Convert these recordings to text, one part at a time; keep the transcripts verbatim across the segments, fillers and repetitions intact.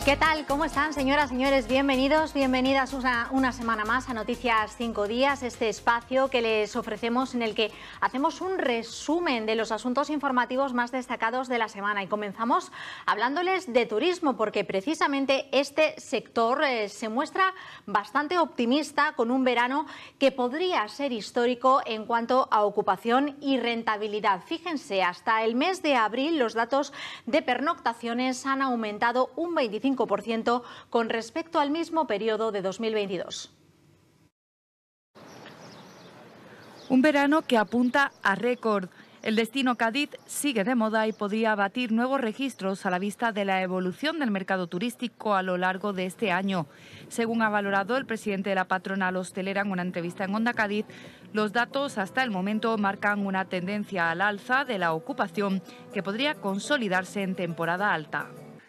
¿Qué tal? ¿Cómo están, señoras, señores? Bienvenidos, bienvenidas una, una semana más a Noticias cinco días, este espacio que les ofrecemos en el que hacemos un resumen de los asuntos informativos más destacados de la semana. Y comenzamos hablándoles de turismo, porque precisamente este sector eh, se muestra bastante optimista con un verano que podría ser histórico en cuanto a ocupación y rentabilidad. Fíjense, hasta el mes de abril los datos de pernoctaciones han aumentado un veinticinco por ciento con respecto al mismo periodo de dos mil veintidós. Un verano que apunta a récord. El destino Cádiz sigue de moda y podría batir nuevos registros a la vista de la evolución del mercado turístico a lo largo de este año. Según ha valorado el presidente de la patronal hostelera en una entrevista en Onda Cádiz, los datos hasta el momento marcan una tendencia al alza de la ocupación que podría consolidarse en temporada alta.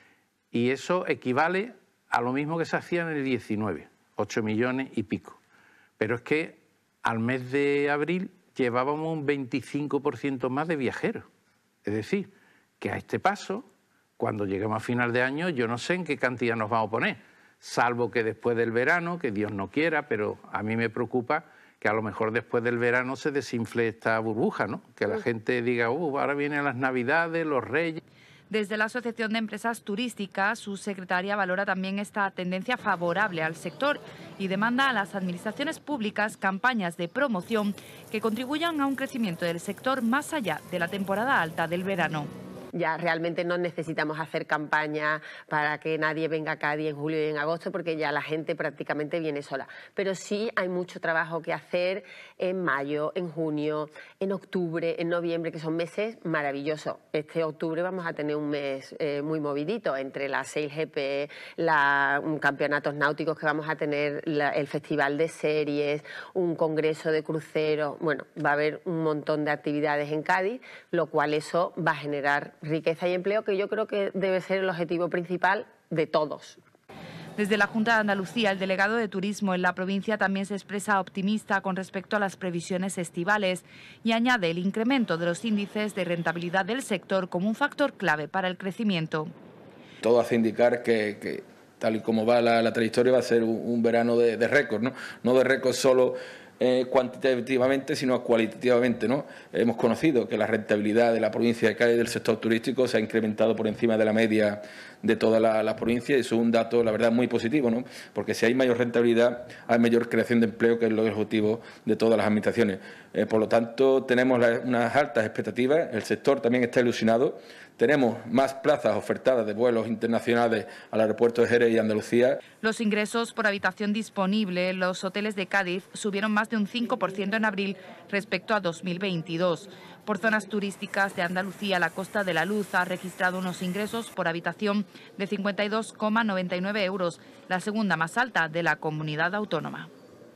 Y eso equivale a lo mismo que se hacía en el diecinueve, ocho millones y pico. Pero es que al mes de abril llevábamos un veinticinco por ciento más de viajeros. Es decir, que a este paso, cuando lleguemos a final de año, yo no sé en qué cantidad nos vamos a poner, salvo que después del verano, que Dios no quiera, pero a mí me preocupa que a lo mejor después del verano se desinfle esta burbuja, ¿no? Que la gente diga, uh, ahora vienen las Navidades, los Reyes. Desde la Asociación de Empresas Turísticas, su secretaria valora también esta tendencia favorable al sector y demanda a las administraciones públicas campañas de promoción que contribuyan a un crecimiento del sector más allá de la temporada alta del verano. Ya realmente no necesitamos hacer campaña para que nadie venga a Cádiz en julio y en agosto, porque ya la gente prácticamente viene sola. Pero sí hay mucho trabajo que hacer en mayo, en junio, en octubre, en noviembre, que son meses maravillosos. Este octubre vamos a tener un mes eh, muy movidito, entre las seis G P, la, un campeonatos náuticos que vamos a tener, la, el festival de series, un congreso de cruceros. Bueno, va a haber un montón de actividades en Cádiz, lo cual eso va a generar riqueza y empleo, que yo creo que debe ser el objetivo principal de todos. Desde la Junta de Andalucía, el delegado de Turismo en la provincia también se expresa optimista con respecto a las previsiones estivales y añade el incremento de los índices de rentabilidad del sector como un factor clave para el crecimiento. Todo hace indicar que, que tal y como va la, la trayectoria, va a ser un, un verano de, de récord, ¿no? No de récord solo Eh, cuantitativamente, sino cualitativamente, ¿no? Hemos conocido que la rentabilidad de la provincia de Cádiz del sector turístico se ha incrementado por encima de la media de toda la, la provincia, y eso es un dato, la verdad, muy positivo, ¿no? Porque si hay mayor rentabilidad, hay mayor creación de empleo, que es el objetivo de todas las administraciones. Eh, por lo tanto, tenemos la, unas altas expectativas, el sector también está ilusionado. Tenemos más plazas ofertadas de vuelos internacionales al aeropuerto de Jerez y Andalucía. Los ingresos por habitación disponible en los hoteles de Cádiz subieron más de un cinco por ciento en abril respecto a dos mil veintidós. Por zonas turísticas de Andalucía, la Costa de la Luz ha registrado unos ingresos por habitación de cincuenta y dos coma noventa y nueve euros, la segunda más alta de la comunidad autónoma.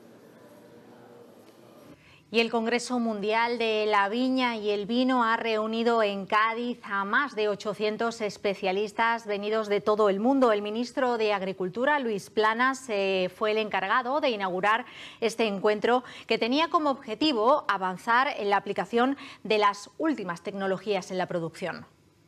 Y el Congreso Mundial de la Viña y el Vino ha reunido en Cádiz a más de ochocientos especialistas venidos de todo el mundo. El ministro de Agricultura, Luis Planas, eh, fue el encargado de inaugurar este encuentro, que tenía como objetivo avanzar en la aplicación de las últimas tecnologías en la producción.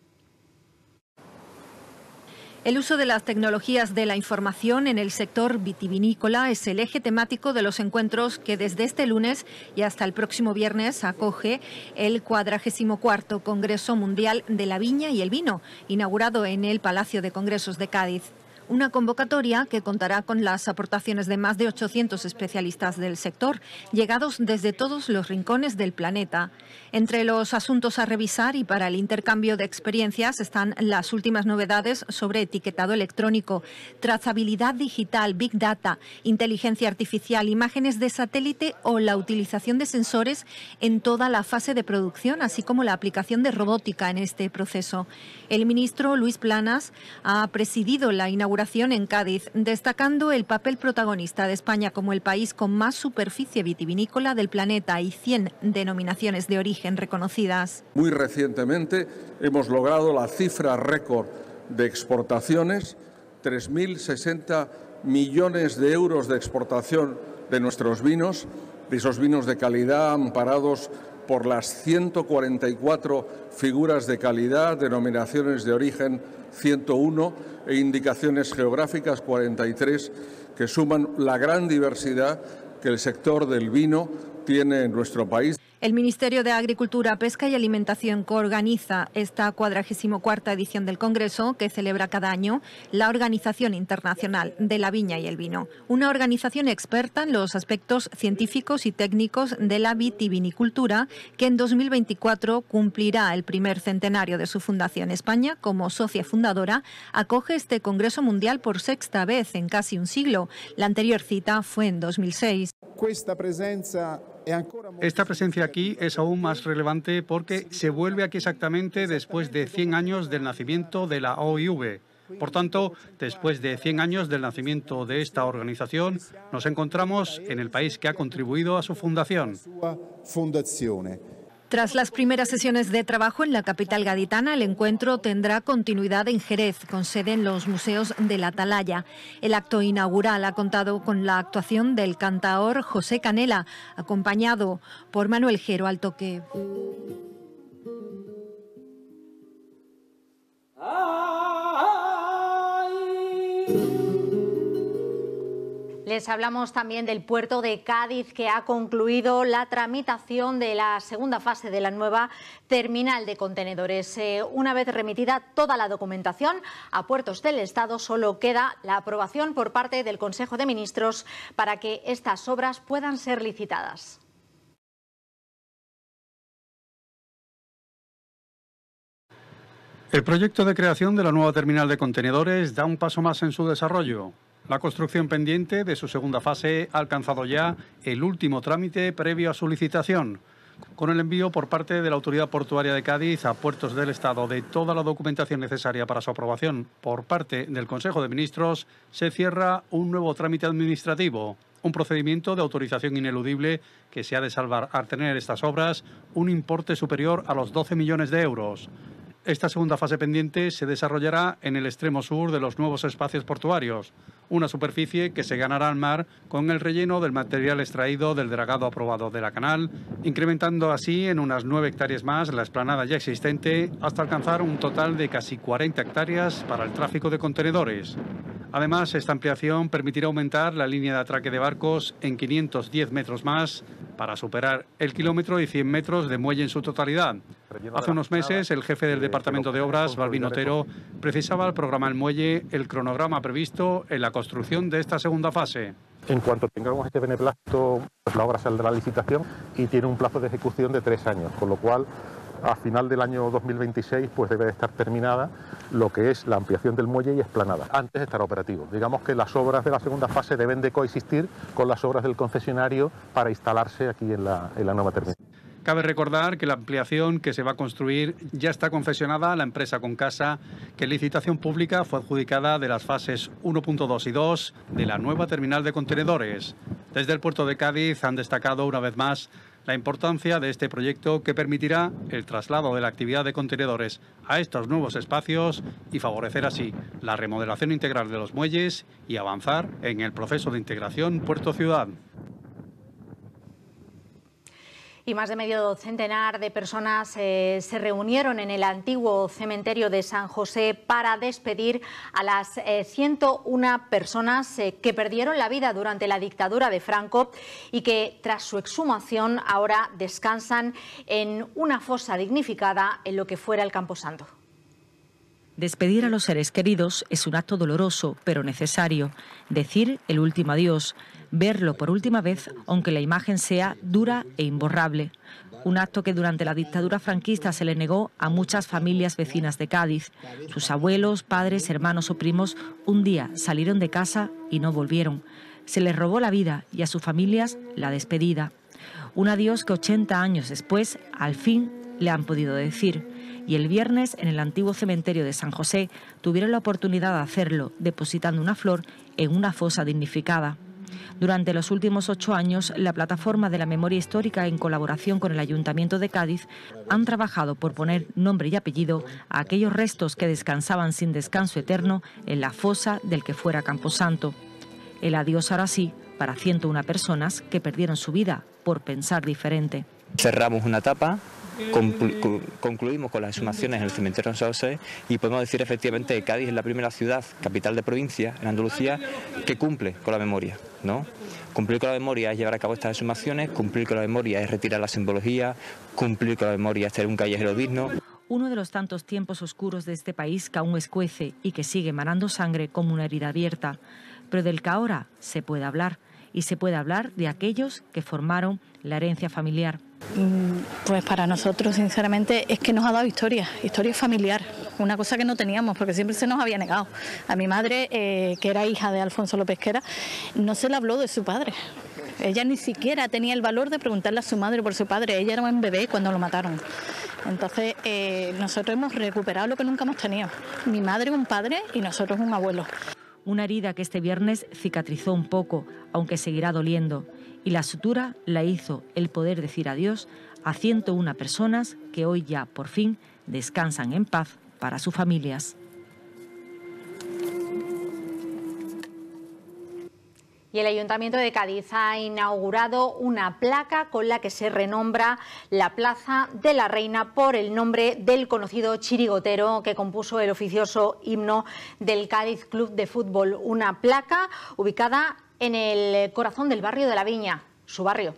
El uso de las tecnologías de la información en el sector vitivinícola es el eje temático de los encuentros que desde este lunes y hasta el próximo viernes acoge el cuadragésimo cuarto Congreso Mundial de la Viña y el Vino, inaugurado en el Palacio de Congresos de Cádiz. Una convocatoria que contará con las aportaciones de más de ochocientos especialistas del sector, llegados desde todos los rincones del planeta. Entre los asuntos a revisar y para el intercambio de experiencias están las últimas novedades sobre etiquetado electrónico, trazabilidad digital, Big Data, inteligencia artificial, imágenes de satélite o la utilización de sensores en toda la fase de producción, así como la aplicación de robótica en este proceso. El ministro Luis Planas ha presidido la inauguración en Cádiz, destacando el papel protagonista de España como el país con más superficie vitivinícola del planeta y cien denominaciones de origen reconocidas. Muy recientemente hemos logrado la cifra récord de exportaciones, tres mil sesenta millones de euros de exportación de nuestros vinos, de esos vinos de calidad amparados por las ciento cuarenta y cuatro figuras de calidad, denominaciones de origen ciento uno e indicaciones geográficas cuarenta y tres, que suman la gran diversidad que el sector del vino tiene en nuestro país. El Ministerio de Agricultura, Pesca y Alimentación coorganiza esta cuadragésima cuarta edición del Congreso, que celebra cada año la Organización Internacional de la Viña y el Vino, una organización experta en los aspectos científicos y técnicos de la vitivinicultura, que en dos mil veinticuatro cumplirá el primer centenario de su fundación. España, como socia fundadora, acoge este Congreso Mundial por sexta vez en casi un siglo. La anterior cita fue en dos mil seis. Esta presencia aquí es aún más relevante porque se vuelve aquí exactamente después de cien años del nacimiento de la O I V. Por tanto, después de cien años del nacimiento de esta organización, nos encontramos en el país que ha contribuido a su fundación. Tras las primeras sesiones de trabajo en la capital gaditana, el encuentro tendrá continuidad en Jerez, con sede en los museos de la Atalaya. El acto inaugural ha contado con la actuación del cantaor José Canela, acompañado por Manuel Gero al toque. Les hablamos también del puerto de Cádiz, que ha concluido la tramitación de la segunda fase de la nueva terminal de contenedores. Eh, una vez remitida toda la documentación a Puertos del Estado, solo queda la aprobación por parte del Consejo de Ministros para que estas obras puedan ser licitadas. El proyecto de creación de la nueva terminal de contenedores da un paso más en su desarrollo. La construcción pendiente de su segunda fase ha alcanzado ya el último trámite previo a su licitación, con el envío por parte de la Autoridad Portuaria de Cádiz a Puertos del Estado de toda la documentación necesaria para su aprobación por parte del Consejo de Ministros. Se cierra un nuevo trámite administrativo, un procedimiento de autorización ineludible que se ha de salvar al tener estas obras un importe superior a los doce millones de euros. Esta segunda fase pendiente se desarrollará en el extremo sur de los nuevos espacios portuarios, una superficie que se ganará al mar con el relleno del material extraído del dragado aprobado de la canal, incrementando así en unas nueve hectáreas más la explanada ya existente hasta alcanzar un total de casi cuarenta hectáreas para el tráfico de contenedores. Además, esta ampliación permitirá aumentar la línea de atraque de barcos en quinientos diez metros más para superar el kilómetro y cien metros de muelle en su totalidad. Hace unos meses, el jefe del Departamento de Obras, Balbín Otero, precisaba al programa El Muelle el cronograma previsto en la construcción de esta segunda fase. En cuanto tengamos este beneplácito, pues la obra saldrá a licitación y tiene un plazo de ejecución de tres años, con lo cual a final del año dos mil veintiséis pues debe de estar terminada lo que es la ampliación del muelle y explanada, antes de estar operativo. Digamos que las obras de la segunda fase deben de coexistir con las obras del concesionario para instalarse aquí en la, en la nueva terminal. Cabe recordar que la ampliación que se va a construir ya está concesionada a la empresa Concasa, que en licitación pública fue adjudicada de las fases uno punto dos y dos de la nueva terminal de contenedores. Desde el puerto de Cádiz han destacado una vez más la importancia de este proyecto, que permitirá el traslado de la actividad de contenedores a estos nuevos espacios y favorecer así la remodelación integral de los muelles y avanzar en el proceso de integración puerto-ciudad. Y más de medio centenar de personas eh, se reunieron en el antiguo cementerio de San José para despedir a las eh, ciento una personas eh, que perdieron la vida durante la dictadura de Franco y que tras su exhumación ahora descansan en una fosa dignificada en lo que fuera el Camposanto. Despedir a los seres queridos es un acto doloroso, pero necesario. Decir el último adiós, verlo por última vez, aunque la imagen sea dura e imborrable. Un acto que durante la dictadura franquista se le negó a muchas familias vecinas de Cádiz. Sus abuelos, padres, hermanos o primos un día salieron de casa y no volvieron. Se les robó la vida y a sus familias la despedida. Un adiós que ochenta años después, al fin, le han podido decir. Y el viernes, en el antiguo cementerio de San José, tuvieron la oportunidad de hacerlo, depositando una flor en una fosa dignificada. Durante los últimos ocho años, la Plataforma de la Memoria Histórica, en colaboración con el Ayuntamiento de Cádiz, han trabajado por poner nombre y apellido a aquellos restos que descansaban sin descanso eterno en la fosa del que fuera Camposanto. El adiós ahora sí para ciento una personas que perdieron su vida por pensar diferente. Cerramos una etapa concluimos con las exhumaciones en el cementerio de San José y podemos decir efectivamente que Cádiz es la primera ciudad, capital de provincia, en Andalucía, que cumple con la memoria, ¿no? Cumplir con la memoria es llevar a cabo estas exhumaciones, cumplir con la memoria es retirar la simbología, cumplir con la memoria es tener un callejero digno. Uno de los tantos tiempos oscuros de este país que aún escuece y que sigue manando sangre como una herida abierta, pero del que ahora se puede hablar, y se puede hablar de aquellos que formaron la herencia familiar. Pues para nosotros, sinceramente, es que nos ha dado historia, historia familiar, una cosa que no teníamos porque siempre se nos había negado. A mi madre, eh, que era hija de Alfonso López Quera, no se le habló de su padre. Ella ni siquiera tenía el valor de preguntarle a su madre por su padre. Ella era un bebé cuando lo mataron. Entonces, eh, nosotros hemos recuperado lo que nunca hemos tenido. Mi madre un padre y nosotros un abuelo. Una herida que este viernes cicatrizó un poco, aunque seguirá doliendo. Y la sutura la hizo el poder decir adiós a ciento una personas que hoy ya, por fin, descansan en paz para sus familias. Y el Ayuntamiento de Cádiz ha inaugurado una placa con la que se renombra la Plaza de la Reina por el nombre del conocido chirigotero que compuso el oficioso himno del Cádiz Club de Fútbol. Una placa ubicada en el corazón del barrio de La Viña, su barrio.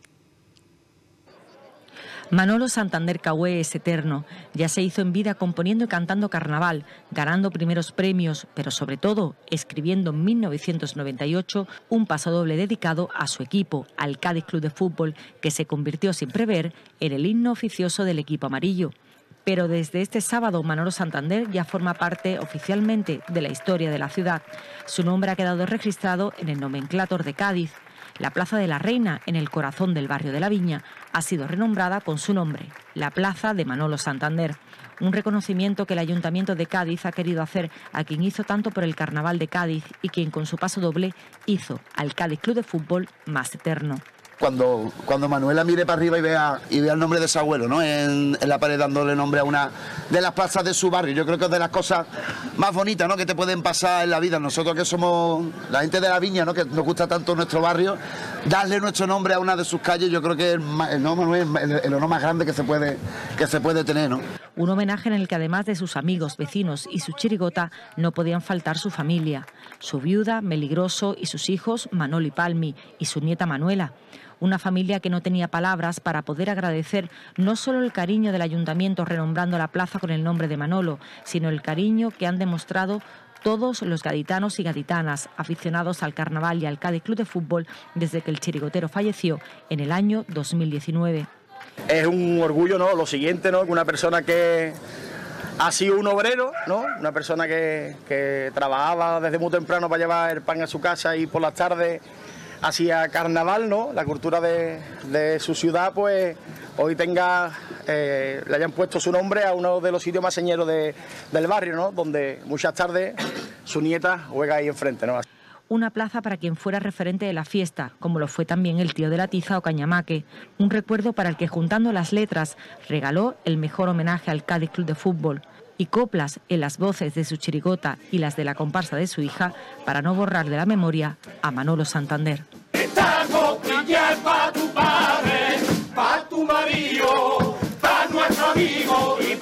Manolo Santander Cahué es eterno. Ya se hizo en vida componiendo y cantando carnaval, ganando primeros premios, pero sobre todo escribiendo en mil novecientos noventa y ocho un pasodoble dedicado a su equipo, al Cádiz Club de Fútbol, que se convirtió sin prever en el himno oficioso del equipo amarillo. Pero desde este sábado Manolo Santander ya forma parte oficialmente de la historia de la ciudad. Su nombre ha quedado registrado en el nomenclátor de Cádiz. La Plaza de la Reina, en el corazón del barrio de La Viña, ha sido renombrada con su nombre, la Plaza de Manolo Santander. Un reconocimiento que el Ayuntamiento de Cádiz ha querido hacer a quien hizo tanto por el Carnaval de Cádiz y quien con su paso doble hizo al Cádiz Club de Fútbol más eterno. Cuando, cuando Manuela mire para arriba y vea, y vea el nombre de su abuelo, ¿no? en, en la pared dándole nombre a una de las plazas de su barrio, yo creo que es de las cosas más bonitas, ¿no? que te pueden pasar en la vida. Nosotros que somos la gente de La Viña, ¿no? que nos gusta tanto nuestro barrio, darle nuestro nombre a una de sus calles, yo creo que es el, ¿no, Manuel? el, el honor más grande que se puede, que se puede tener, ¿no? Un homenaje en el que además de sus amigos, vecinos y su chirigota, no podían faltar su familia, su viuda, Meligroso, y sus hijos, Manolo y Palmi, y su nieta Manuela. Una familia que no tenía palabras para poder agradecer no solo el cariño del ayuntamiento renombrando la plaza con el nombre de Manolo, sino el cariño que han demostrado todos los gaditanos y gaditanas aficionados al carnaval y al Cádiz Club de Fútbol desde que el chirigotero falleció en el año dos mil diecinueve. Es un orgullo, ¿no? Lo siguiente, ¿no? Que una persona que ha sido un obrero, ¿no? Una persona que, que trabajaba desde muy temprano para llevar el pan a su casa y por las tardes hacía carnaval, ¿no? La cultura de, de su ciudad, pues hoy tenga, eh, le hayan puesto su nombre a uno de los sitios más señeros de, del barrio, ¿no? Donde muchas tardes su nieta juega ahí enfrente, ¿no? Una plaza para quien fuera referente de la fiesta, como lo fue también el tío de la tiza o Cañamaque. Un recuerdo para el que, juntando las letras, regaló el mejor homenaje al Cádiz Club de Fútbol y coplas en las voces de su chirigota y las de la comparsa de su hija para no borrar de la memoria a Manolo Santander. Esta copilla es pa' tu padre, pa' tu marido, pa' nuestro amigo y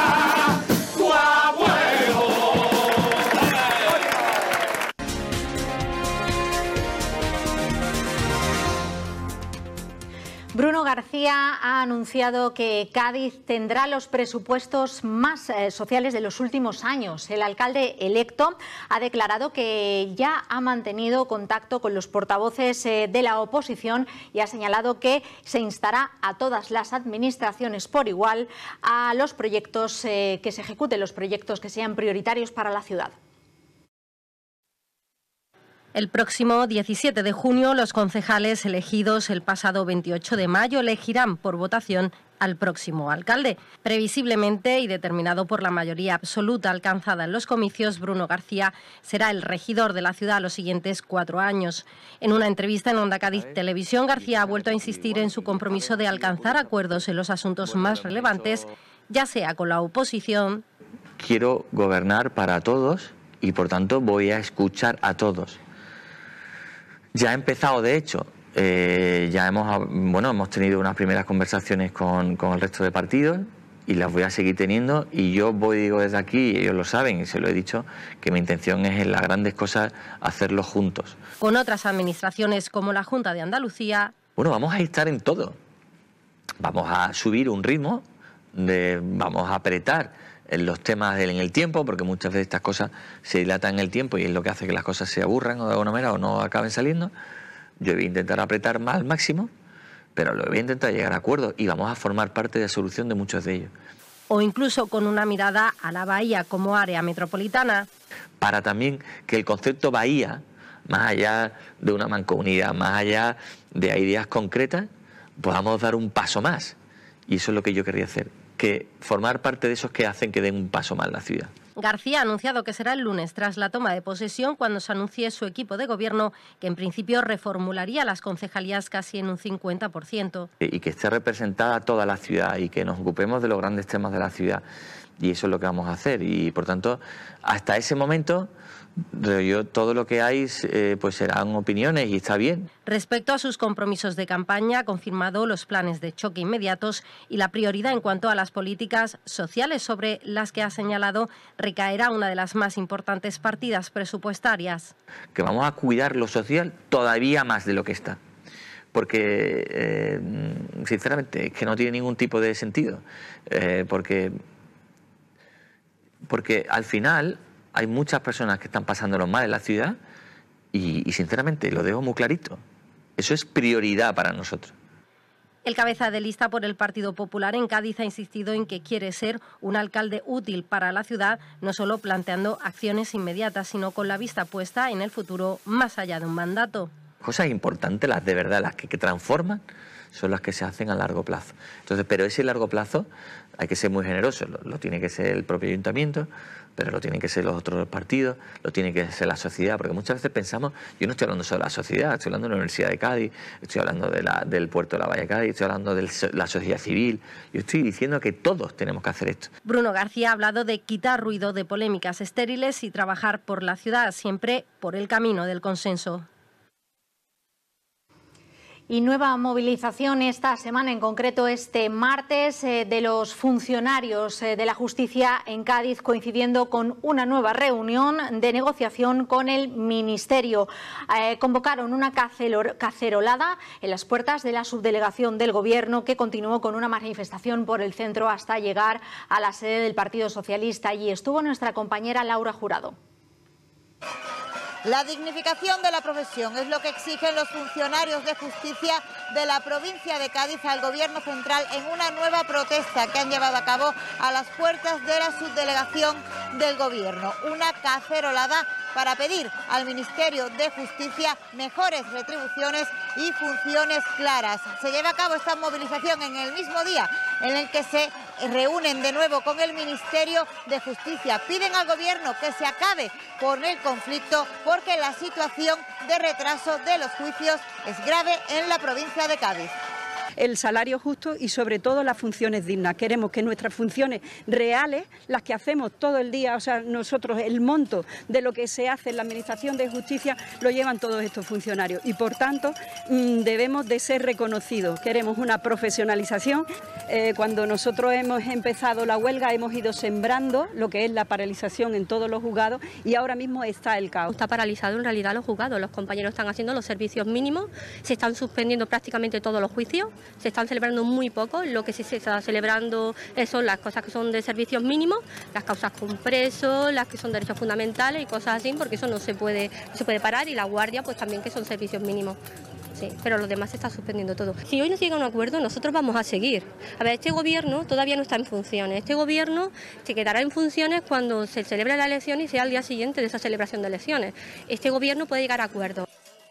pa' tu abuelo. Bruno García ha anunciado que Cádiz tendrá los presupuestos más eh, sociales de los últimos años. El alcalde electo ha declarado que ya ha mantenido contacto con los portavoces eh, de la oposición y ha señalado que se instará a todas las administraciones por igual a los proyectos eh, que se ejecuten, los proyectos que sean prioritarios para la ciudad. El próximo diecisiete de junio, los concejales elegidos el pasado veintiocho de mayo elegirán por votación al próximo alcalde. Previsiblemente y determinado por la mayoría absoluta alcanzada en los comicios, Bruno García será el regidor de la ciudad los siguientes cuatro años. En una entrevista en Onda Cádiz Televisión, García ha vuelto a insistir en su compromiso de alcanzar acuerdos en los asuntos más relevantes, ya sea con la oposición. Quiero gobernar para todos y, por tanto, voy a escuchar a todos. Ya ha empezado, de hecho, Eh, ya hemos, bueno, hemos tenido unas primeras conversaciones con, con el resto de partidos y las voy a seguir teniendo, y yo voy, digo desde aquí, y ellos lo saben y se lo he dicho, que mi intención es en las grandes cosas hacerlo juntos. Con otras administraciones como la Junta de Andalucía. Bueno, vamos a estar en todo. Vamos a subir un ritmo, de, vamos a apretar en los temas en el tiempo, porque muchas veces estas cosas se dilatan en el tiempo y es lo que hace que las cosas se aburran o de alguna manera o no acaben saliendo. Yo voy a intentar apretar más al máximo, pero lo voy a intentar llegar a acuerdos y vamos a formar parte de la solución de muchos de ellos. O incluso con una mirada a la bahía como área metropolitana. Para también que el concepto bahía, más allá de una mancomunidad, más allá de ideas concretas, podamos dar un paso más. Y eso es lo que yo querría hacer, que formar parte de esos que hacen que den un paso más la ciudad. García ha anunciado que será el lunes, tras la toma de posesión, cuando se anuncie su equipo de gobierno, que en principio reformularía las concejalías casi en un cincuenta por ciento. Y que esté representada toda la ciudad y que nos ocupemos de los grandes temas de la ciudad. Y eso es lo que vamos a hacer. Y por tanto, hasta ese momento, yo todo lo que hay eh, pues serán opiniones y está bien. Respecto a sus compromisos de campaña, ha confirmado los planes de choque inmediatos y la prioridad en cuanto a las políticas sociales, sobre las que ha señalado recaerá una de las más importantes partidas presupuestarias. Que vamos a cuidar lo social todavía más de lo que está. Porque, eh, sinceramente, es que no tiene ningún tipo de sentido. Eh, porque, porque al final hay muchas personas que están pasándolo mal en la ciudad y, y sinceramente, lo dejo muy clarito. Eso es prioridad para nosotros. El cabeza de lista por el Partido Popular en Cádiz ha insistido en que quiere ser un alcalde útil para la ciudad, no solo planteando acciones inmediatas, sino con la vista puesta en el futuro más allá de un mandato. Cosas importantes, las de verdad, las que, que transforman, son las que se hacen a largo plazo. Entonces, pero ese largo plazo hay que ser muy generoso. Lo, lo tiene que ser el propio ayuntamiento, pero lo tienen que ser los otros partidos, lo tiene que ser la sociedad, porque muchas veces pensamos, yo no estoy hablando solo de la sociedad, estoy hablando de la Universidad de Cádiz, estoy hablando de la, del puerto de la Bahía de Cádiz, estoy hablando de la sociedad civil, yo estoy diciendo que todos tenemos que hacer esto. Bruno García ha hablado de quitar ruido de polémicas estériles y trabajar por la ciudad, siempre por el camino del consenso. Y nueva movilización esta semana, en concreto este martes, eh, de los funcionarios eh, de la justicia en Cádiz, coincidiendo con una nueva reunión de negociación con el Ministerio. Eh, convocaron una cacerolada en las puertas de la subdelegación del Gobierno, que continuó con una manifestación por el centro hasta llegar a la sede del Partido Socialista. Allí estuvo nuestra compañera Laura Jurado. La dignificación de la profesión es lo que exigen los funcionarios de justicia de la provincia de Cádiz al Gobierno central en una nueva protesta que han llevado a cabo a las puertas de la subdelegación del Gobierno. Una cacerolada para pedir al Ministerio de Justicia mejores retribuciones y funciones claras. Se lleva a cabo esta movilización en el mismo día en el que se reúnen de nuevo con el Ministerio de Justicia. Piden al Gobierno que se acabe con el conflicto porque la situación de retraso de los juicios es grave en la provincia de Cádiz. El salario justo y sobre todo las funciones dignas. Queremos que nuestras funciones reales, las que hacemos todo el día, o sea, nosotros el monto de lo que se hace en la Administración de Justicia lo llevan todos estos funcionarios y por tanto debemos de ser reconocidos. Queremos una profesionalización. Eh, cuando nosotros hemos empezado la huelga hemos ido sembrando lo que es la paralización en todos los juzgados y ahora mismo está el caos. Está paralizado en realidad los juzgados, los compañeros están haciendo los servicios mínimos, se están suspendiendo prácticamente todos los juicios. Se están celebrando muy poco, lo que sí se está celebrando son las cosas que son de servicios mínimos, las causas con presos, las que son derechos fundamentales y cosas así, porque eso no se puede, no se puede parar, y la guardia pues también, que son servicios mínimos. Sí, pero lo demás se está suspendiendo todo. Si hoy no se llega a un acuerdo, nosotros vamos a seguir. A ver, este gobierno todavía no está en funciones. Este gobierno se quedará en funciones cuando se celebre la elección y sea el día siguiente de esa celebración de elecciones. Este gobierno puede llegar a acuerdos.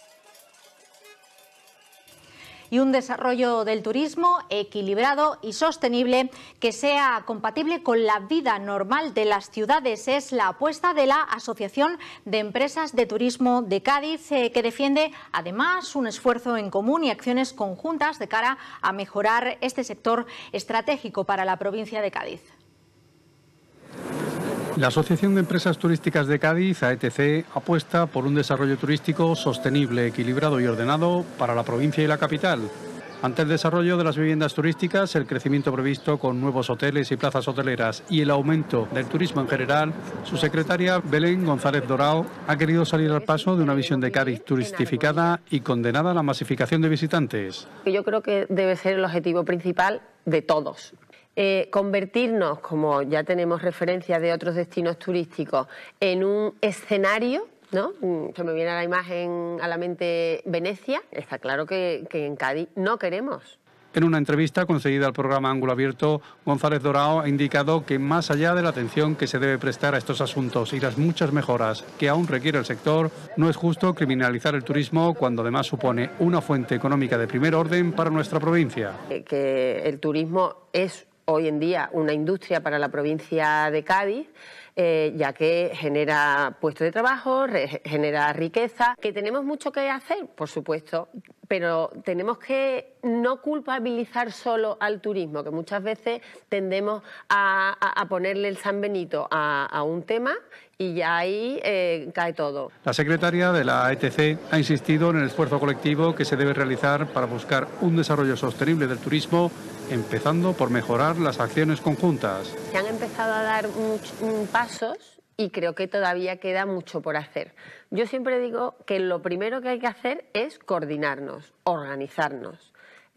Y un desarrollo del turismo equilibrado y sostenible que sea compatible con la vida normal de las ciudades es la apuesta de la Asociación de Empresas de Turismo de Cádiz, eh, que defiende además un esfuerzo en común y acciones conjuntas de cara a mejorar este sector estratégico para la provincia de Cádiz. La Asociación de Empresas Turísticas de Cádiz, A E T C, apuesta por un desarrollo turístico sostenible, equilibrado y ordenado para la provincia y la capital. Ante el desarrollo de las viviendas turísticas, el crecimiento previsto con nuevos hoteles y plazas hoteleras y el aumento del turismo en general, su secretaria Belén González Dorao ha querido salir al paso de una visión de Cádiz turistificada y condenada a la masificación de visitantes. Yo creo que debe ser el objetivo principal de todos. Eh, convertirnos, como ya tenemos referencia de otros destinos turísticos, en un escenario, ¿no? Se me viene a la imagen, a la mente Venecia. Está claro que, que en Cádiz no queremos. En una entrevista concedida al programa Ángulo Abierto, González Dorao ha indicado que más allá de la atención que se debe prestar a estos asuntos y las muchas mejoras que aún requiere el sector, no es justo criminalizar el turismo cuando además supone una fuente económica de primer orden para nuestra provincia. Que el turismo es hoy en día una industria para la provincia de Cádiz, eh, ya que genera puestos de trabajo, re, genera riqueza. ¿Que tenemos mucho que hacer? Por supuesto, pero tenemos que no culpabilizar solo al turismo, que muchas veces tendemos a, a, a ponerle el San Benito a, a un tema y ya ahí eh, cae todo. La secretaria de la A E T C ha insistido en el esfuerzo colectivo que se debe realizar para buscar un desarrollo sostenible del turismo, empezando por mejorar las acciones conjuntas. Se han empezado a dar muchos pasos y creo que todavía queda mucho por hacer. Yo siempre digo que lo primero que hay que hacer es coordinarnos, organizarnos.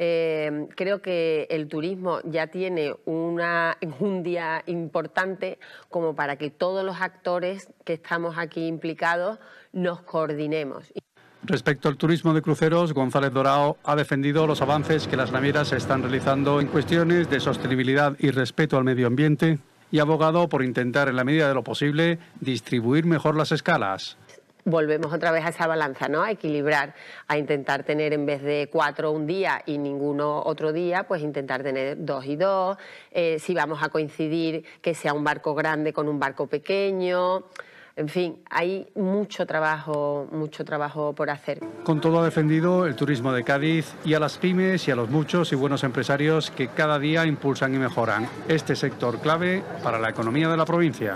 Eh, creo que el turismo ya tiene una enjundia importante como para que todos los actores que estamos aquí implicados nos coordinemos. Respecto al turismo de cruceros, González Dorao ha defendido los avances que las navieras están realizando en cuestiones de sostenibilidad y respeto al medio ambiente y ha abogado por intentar, en la medida de lo posible, distribuir mejor las escalas. Volvemos otra vez a esa balanza, ¿no? A equilibrar, a intentar tener en vez de cuatro un día y ninguno otro día, pues intentar tener dos y dos. Eh, si vamos a coincidir, que sea un barco grande con un barco pequeño. En fin, hay mucho trabajo, mucho trabajo por hacer. Con todo ha defendido el turismo de Cádiz y a las pymes y a los muchos y buenos empresarios que cada día impulsan y mejoran este sector clave para la economía de la provincia.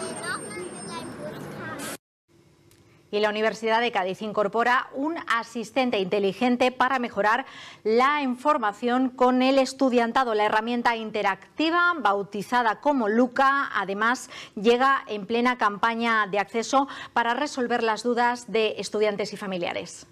Y la Universidad de Cádiz incorpora un asistente inteligente para mejorar la información con el estudiantado. La herramienta interactiva, bautizada como Luca, además llega en plena campaña de acceso para resolver las dudas de estudiantes y familiares.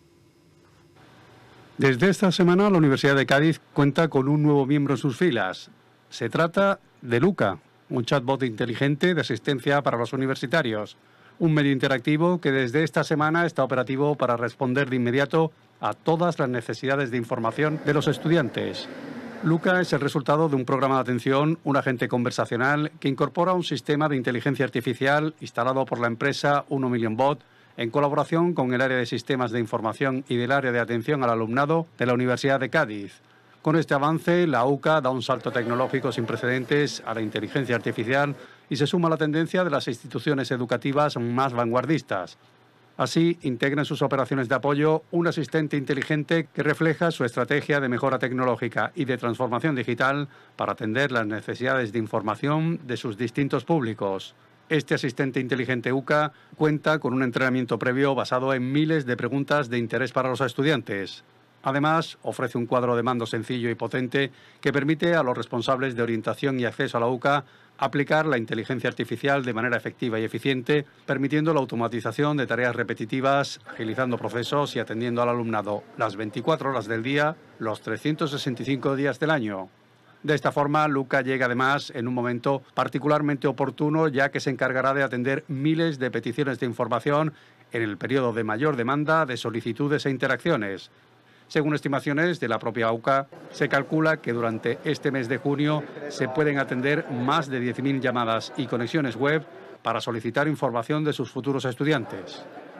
Desde esta semana la Universidad de Cádiz cuenta con un nuevo miembro en sus filas. Se trata de Luca, un chatbot inteligente de asistencia para los universitarios. Un medio interactivo que desde esta semana está operativo para responder de inmediato a todas las necesidades de información de los estudiantes. Luca es el resultado de un programa de atención, un agente conversacional que incorpora un sistema de inteligencia artificial instalado por la empresa uno million bot en colaboración con el área de sistemas de información y del área de atención al alumnado de la Universidad de Cádiz. Con este avance, la UCA da un salto tecnológico sin precedentes a la inteligencia artificial y se suma a la tendencia de las instituciones educativas más vanguardistas. Así, integra en sus operaciones de apoyo un asistente inteligente que refleja su estrategia de mejora tecnológica y de transformación digital para atender las necesidades de información de sus distintos públicos. Este asistente inteligente UCA cuenta con un entrenamiento previo basado en miles de preguntas de interés para los estudiantes. Además, ofrece un cuadro de mando sencillo y potente que permite a los responsables de orientación y acceso a la UCA aplicar la inteligencia artificial de manera efectiva y eficiente, permitiendo la automatización de tareas repetitivas, agilizando procesos y atendiendo al alumnado las veinticuatro horas del día, los trescientos sesenta y cinco días del año. De esta forma, Luca llega además en un momento particularmente oportuno, ya que se encargará de atender miles de peticiones de información en el periodo de mayor demanda de solicitudes e interacciones. Según estimaciones de la propia UCA, se calcula que durante este mes de junio se pueden atender más de diez mil llamadas y conexiones web para solicitar información de sus futuros estudiantes.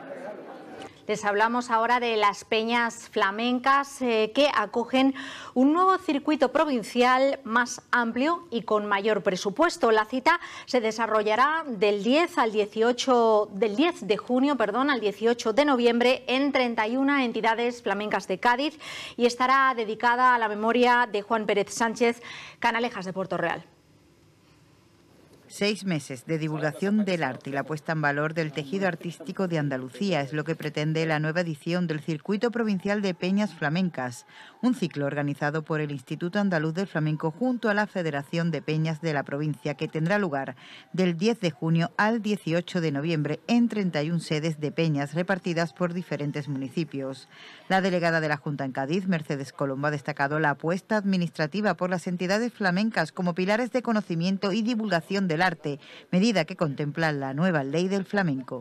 Les hablamos ahora de las peñas flamencas eh, que acogen un nuevo circuito provincial más amplio y con mayor presupuesto. La cita se desarrollará del diez al dieciocho, del diez de junio, perdón, al dieciocho de noviembre en treinta y una entidades flamencas de Cádiz y estará dedicada a la memoria de Juan Pérez Sánchez, Canalejas de Puerto Real. Seis meses de divulgación del arte y la puesta en valor del tejido artístico de Andalucía es lo que pretende la nueva edición del Circuito Provincial de Peñas Flamencas, un ciclo organizado por el Instituto Andaluz del Flamenco junto a la Federación de Peñas de la provincia, que tendrá lugar del diez de junio al dieciocho de noviembre en treinta y una sedes de peñas repartidas por diferentes municipios. La delegada de la Junta en Cádiz, Mercedes Colombo, ha destacado la apuesta administrativa por las entidades flamencas como pilares de conocimiento y divulgación del arte, medida que contempla la nueva ley del flamenco.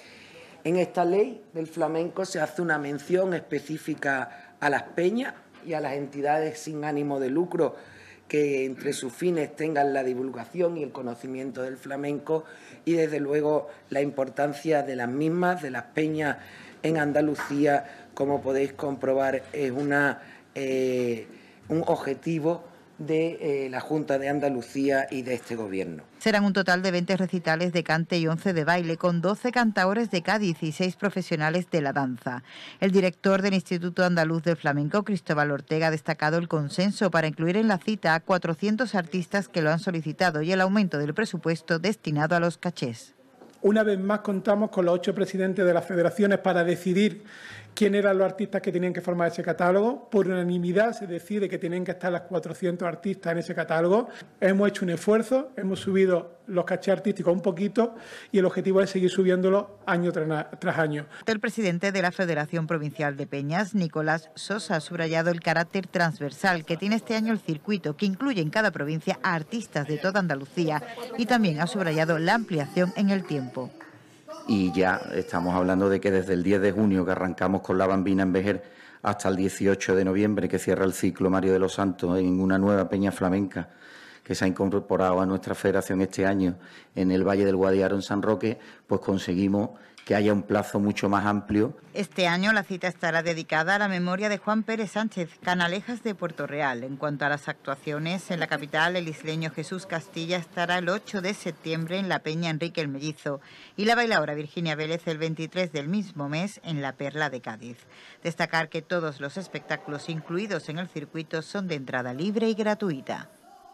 En esta ley del flamenco se hace una mención específica a las peñas y a las entidades sin ánimo de lucro que entre sus fines tengan la divulgación y el conocimiento del flamenco, y desde luego la importancia de las mismas, de las peñas en Andalucía, como podéis comprobar, es una, eh, un objetivo de eh, la Junta de Andalucía y de este Gobierno. Serán un total de veinte recitales de cante y once de baile, con doce cantaores de Cádiz y seis profesionales de la danza. El director del Instituto Andaluz del Flamenco, Cristóbal Ortega, ha destacado el consenso para incluir en la cita a cuatrocientos artistas que lo han solicitado y el aumento del presupuesto destinado a los cachés. Una vez más contamos con los ocho presidentes de las federaciones para decidir quién eran los artistas que tenían que formar ese catálogo. Por unanimidad se decide que tienen que estar los cuatrocientos artistas en ese catálogo. Hemos hecho un esfuerzo, hemos subido los cachés artísticos un poquito y el objetivo es seguir subiéndolos año tras año. El presidente de la Federación Provincial de Peñas, Nicolás Sosa, ha subrayado el carácter transversal que tiene este año el circuito, que incluye en cada provincia a artistas de toda Andalucía, y también ha subrayado la ampliación en el tiempo. Y ya estamos hablando de que desde el diez de junio, que arrancamos con la Bambina en Vejer, hasta el dieciocho de noviembre, que cierra el ciclo Mario de los Santos, en una nueva peña flamenca que se ha incorporado a nuestra federación este año en el Valle del Guadiaro, en San Roque, pues conseguimos que haya un plazo mucho más amplio. Este año la cita estará dedicada a la memoria de Juan Pérez Sánchez, Canalejas de Puerto Real. En cuanto a las actuaciones, en la capital, el isleño Jesús Castilla estará el ocho de septiembre en la Peña Enrique el Mellizo y la bailaora Virginia Vélez el veintitrés del mismo mes en la Perla de Cádiz. Destacar que todos los espectáculos incluidos en el circuito son de entrada libre y gratuita.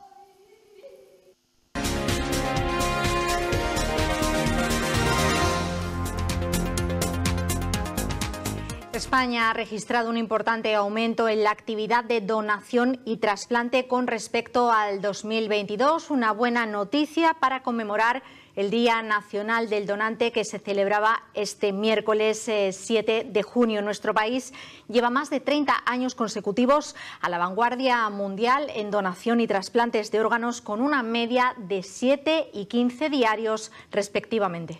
España ha registrado un importante aumento en la actividad de donación y trasplante con respecto al dos mil veintidós, una buena noticia para conmemorar el Día Nacional del Donante que se celebraba este miércoles eh, siete de junio. Nuestro país lleva más de treinta años consecutivos a la vanguardia mundial en donación y trasplantes de órganos, con una media de siete y quince diarios respectivamente.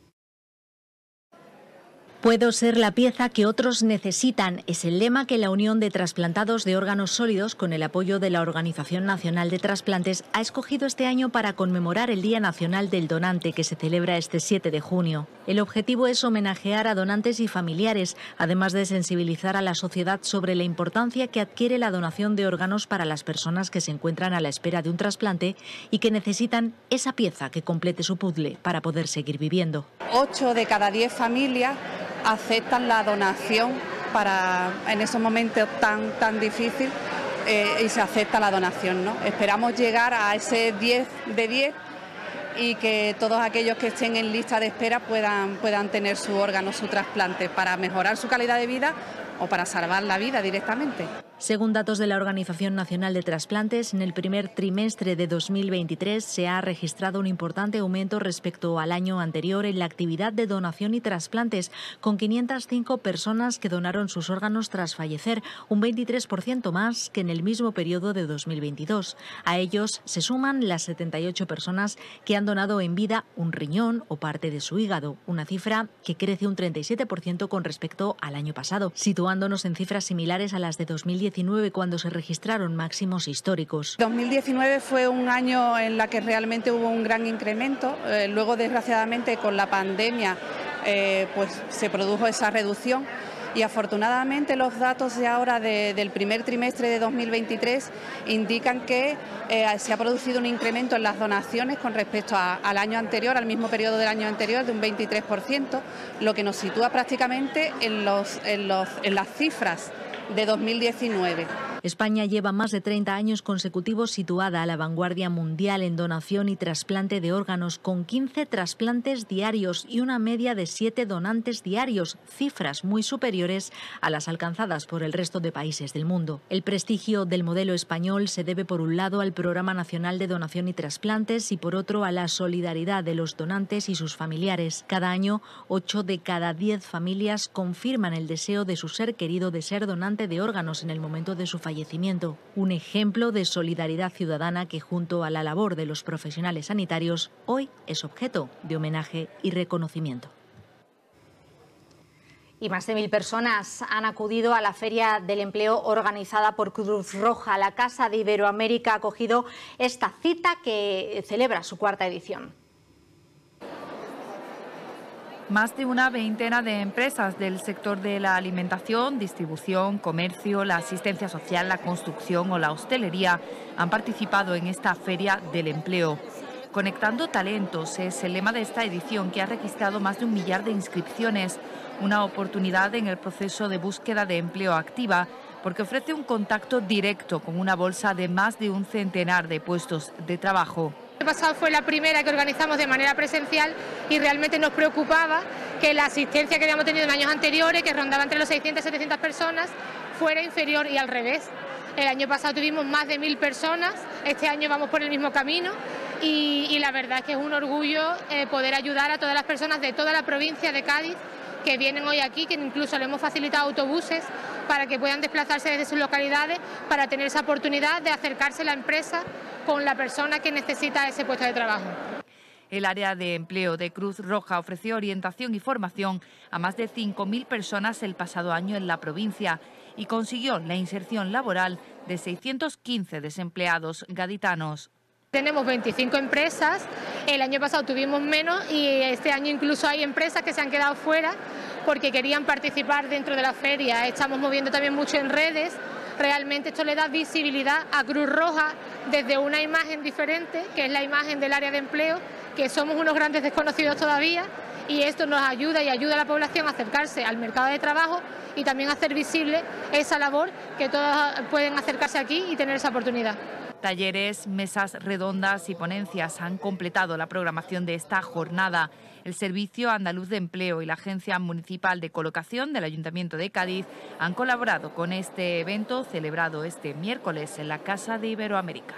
Puedo ser la pieza que otros necesitan. Es el lema que la Unión de Trasplantados de Órganos Sólidos, con el apoyo de la Organización Nacional de Trasplantes, ha escogido este año para conmemorar el Día Nacional del Donante, que se celebra este siete de junio. El objetivo es homenajear a donantes y familiares, además de sensibilizar a la sociedad sobre la importancia que adquiere la donación de órganos para las personas que se encuentran a la espera de un trasplante y que necesitan esa pieza que complete su puzzle para poder seguir viviendo. Ocho de cada diez familias aceptan la donación para en esos momentos tan tan difíciles eh, y se acepta la donación, ¿no? Esperamos llegar a ese diez de diez y que todos aquellos que estén en lista de espera puedan, puedan tener su órgano, su trasplante, para mejorar su calidad de vida o para salvar la vida directamente. Según datos de la Organización Nacional de Trasplantes, en el primer trimestre de dos mil veintitrés se ha registrado un importante aumento respecto al año anterior en la actividad de donación y trasplantes, con quinientas cinco personas que donaron sus órganos tras fallecer, un veintitrés por ciento más que en el mismo periodo de dos mil veintidós. A ellos se suman las setenta y ocho personas que han donado en vida un riñón o parte de su hígado, una cifra que crece un treinta y siete por ciento con respecto al año pasado, situándonos en cifras similares a las de dos mil diecinueve, cuando se registraron máximos históricos. dos mil diecinueve fue un año en la que realmente hubo un gran incremento. Eh, luego, desgraciadamente, con la pandemia, eh, pues se produjo esa reducción. Y afortunadamente los datos de ahora de, del primer trimestre de dos mil veintitrés indican que eh, se ha producido un incremento en las donaciones con respecto a, al año anterior, al mismo periodo del año anterior, de un veintitrés por ciento, lo que nos sitúa prácticamente en, los, en, los, en las cifras de dos mil diecinueve. España lleva más de treinta años consecutivos situada a la vanguardia mundial en donación y trasplante de órganos, con quince trasplantes diarios y una media de siete donantes diarios, cifras muy superiores a las alcanzadas por el resto de países del mundo. El prestigio del modelo español se debe por un lado al Programa Nacional de Donación y Trasplantes y por otro a la solidaridad de los donantes y sus familiares. Cada año, ocho de cada diez familias confirman el deseo de su ser querido de ser donante de órganos en el momento de su fallecimiento. fallecimiento. Un ejemplo de solidaridad ciudadana que, junto a la labor de los profesionales sanitarios, hoy es objeto de homenaje y reconocimiento. Y más de mil personas han acudido a la Feria del Empleo organizada por Cruz Roja. La Casa de Iberoamérica ha acogido esta cita que celebra su cuarta edición. Más de una veintena de empresas del sector de la alimentación, distribución, comercio, la asistencia social, la construcción o la hostelería han participado en esta Feria del Empleo. Conectando talentos es el lema de esta edición, que ha registrado más de un millar de inscripciones, una oportunidad en el proceso de búsqueda de empleo activa, porque ofrece un contacto directo con una bolsa de más de un centenar de puestos de trabajo. El año pasado fue la primera que organizamos de manera presencial y realmente nos preocupaba que la asistencia que habíamos tenido en años anteriores, que rondaba entre los seiscientas y setecientas personas, fuera inferior y al revés. El año pasado tuvimos más de mil personas, este año vamos por el mismo camino y, y la verdad es que es un orgullo eh, poder ayudar a todas las personas de toda la provincia de Cádiz que vienen hoy aquí, que incluso le hemos facilitado autobuses para que puedan desplazarse desde sus localidades para tener esa oportunidad de acercarse a la empresa con la persona que necesita ese puesto de trabajo. El área de empleo de Cruz Roja ofreció orientación y formación a más de cinco mil personas el pasado año en la provincia y consiguió la inserción laboral de seiscientos quince desempleados gaditanos. Tenemos veinticinco empresas, el año pasado tuvimos menos y este año incluso hay empresas que se han quedado fuera porque querían participar dentro de la feria. Estamos moviendo también mucho en redes. Realmente esto le da visibilidad a Cruz Roja desde una imagen diferente, que es la imagen del área de empleo, que somos unos grandes desconocidos todavía, y esto nos ayuda y ayuda a la población a acercarse al mercado de trabajo y también a hacer visible esa labor, que todos pueden acercarse aquí y tener esa oportunidad. Talleres, mesas redondas y ponencias han completado la programación de esta jornada. El Servicio Andaluz de Empleo y la Agencia Municipal de Colocación del Ayuntamiento de Cádiz han colaborado con este evento celebrado este miércoles en la Casa de Iberoamérica.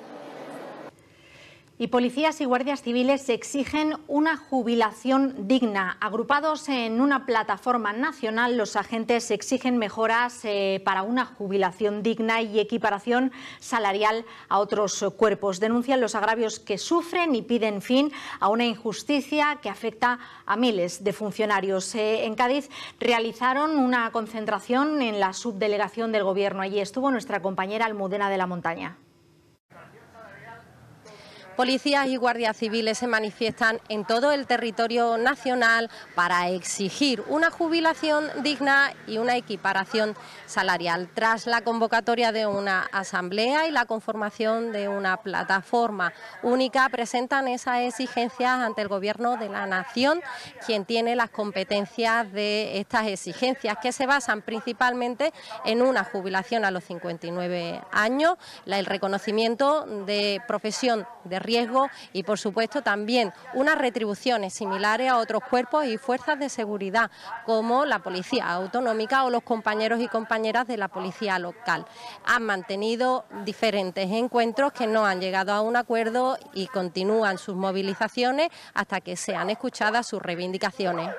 Y policías y guardias civiles exigen una jubilación digna. Agrupados en una plataforma nacional, los agentes exigen mejoras eh, para una jubilación digna y equiparación salarial a otros cuerpos. Denuncian los agravios que sufren y piden fin a una injusticia que afecta a miles de funcionarios. Eh, en Cádiz realizaron una concentración en la subdelegación del Gobierno. Allí estuvo nuestra compañera Almudena de la Montaña. Policías y guardias civiles se manifiestan en todo el territorio nacional para exigir una jubilación digna y una equiparación salarial. Tras la convocatoria de una asamblea y la conformación de una plataforma única, presentan esas exigencias ante el Gobierno de la Nación, quien tiene las competencias de estas exigencias, que se basan principalmente en una jubilación a los cincuenta y nueve años, el reconocimiento de profesión de riesgo y, por supuesto, también unas retribuciones similares a otros cuerpos y fuerzas de seguridad, como la Policía Autonómica o los compañeros y compañeras de la Policía Local. Han mantenido diferentes encuentros que no han llegado a un acuerdo y continúan sus movilizaciones hasta que sean escuchadas sus reivindicaciones.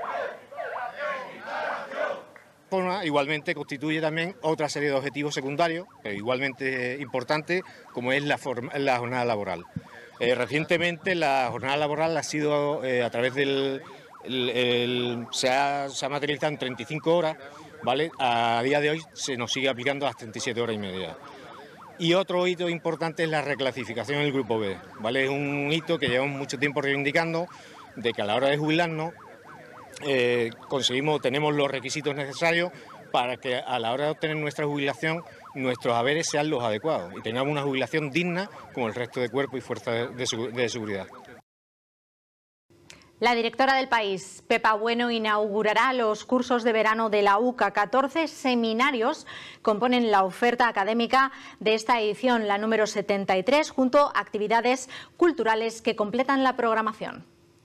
Igualmente constituye también otra serie de objetivos secundarios, pero igualmente importantes, como es la, forma, la jornada laboral. Eh, recientemente la jornada laboral ha sido eh, a través del... El, el, se, ha, se ha materializado en treinta y cinco horas, ¿vale? A día de hoy se nos sigue aplicando a las treinta y siete horas y media. Y otro hito importante es la reclasificación en el Grupo B, ¿vale? Es un hito que llevamos mucho tiempo reivindicando, de que a la hora de jubilarnos eh, conseguimos, tenemos los requisitos necesarios para que a la hora de obtener nuestra jubilación nuestros haberes sean los adecuados y tengamos una jubilación digna como el resto de cuerpos y fuerzas de, de, de seguridad. La directora del País, Pepa Bueno, inaugurará los cursos de verano de la U C A. catorce seminarios componen la oferta académica de esta edición, la número setenta y tres, junto a actividades culturales que completan la programación.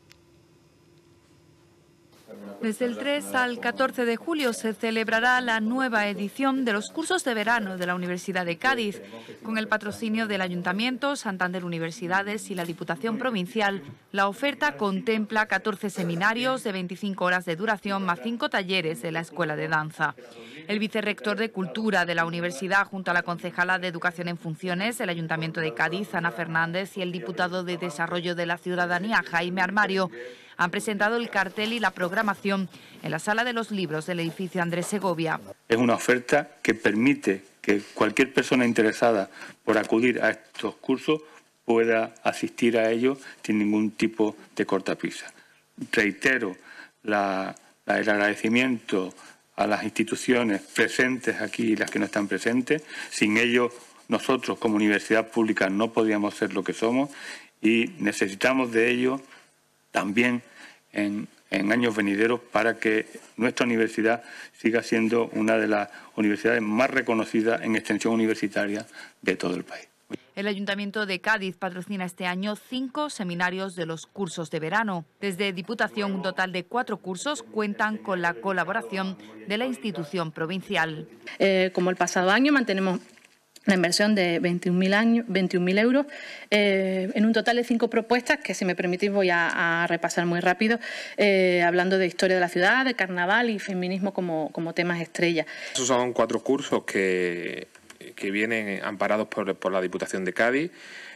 Desde el tres al catorce de julio se celebrará la nueva edición de los cursos de verano de la Universidad de Cádiz. Con el patrocinio del Ayuntamiento, Santander Universidades y la Diputación Provincial, la oferta contempla catorce seminarios de veinticinco horas de duración más cinco talleres de la Escuela de Danza. El vicerrector de Cultura de la Universidad, junto a la concejala de Educación en Funciones del Ayuntamiento de Cádiz, Ana Fernández, y el diputado de Desarrollo de la Ciudadanía, Jaime Armario, han presentado el cartel y la programación en la Sala de los Libros del edificio Andrés Segovia. Es una oferta que permite que cualquier persona interesada por acudir a estos cursos pueda asistir a ellos sin ningún tipo de cortapisa. Reitero la, la, el agradecimiento a las instituciones presentes aquí y las que no están presentes. Sin ellos, nosotros como universidad pública no podríamos ser lo que somos y necesitamos de ellos también en, en años venideros para que nuestra universidad siga siendo una de las universidades más reconocidas en extensión universitaria de todo el país. El Ayuntamiento de Cádiz patrocina este año cinco seminarios de los cursos de verano. Desde Diputación, un total de cuatro cursos cuentan con la colaboración de la institución provincial. Eh, como el pasado año, mantenemos la inversión de veintiún mil euros eh, en un total de cinco propuestas que, si me permitís, voy a, a repasar muy rápido, eh, hablando de historia de la ciudad, de carnaval y feminismo como, como temas estrella. Esos son cuatro cursos que, que vienen amparados por, por la Diputación de Cádiz.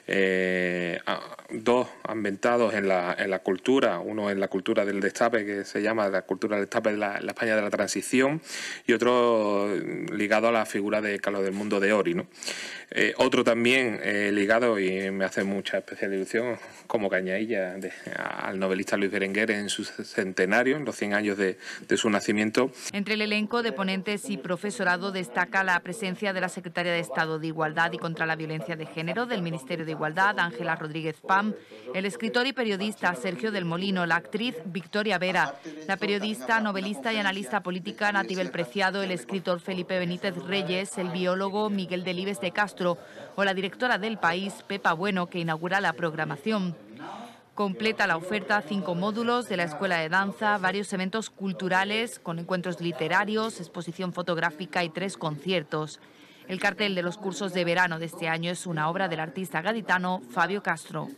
Eh, dos ambientados en la, en la cultura, uno en la cultura del destape, que se llama la cultura del destape de la, la España de la transición, y otro ligado a la figura de Carlos del Mundo de Ori, ¿no? Eh, otro también eh, ligado, y me hace mucha especial ilusión, como Cañailla, de, al novelista Luis Berenguer en su centenario, en los cien años de, de su nacimiento. Entre el elenco de ponentes y profesorado destaca la presencia de la Secretaria de Estado de Igualdad y contra la Violencia de Género del Ministerio de Igualdad, Ángela Rodríguez Pam, el escritor y periodista Sergio del Molino, la actriz Victoria Vera, la periodista, novelista y analista política Natibel Preciado, el escritor Felipe Benítez Reyes, el biólogo Miguel Delibes de Castro o la directora del País, Pepa Bueno, que inaugura la programación. Completa la oferta cinco módulos de la Escuela de Danza, varios eventos culturales con encuentros literarios, exposición fotográfica y tres conciertos. El cartel de los cursos de verano de este año es una obra del artista gaditano Fabio Castro.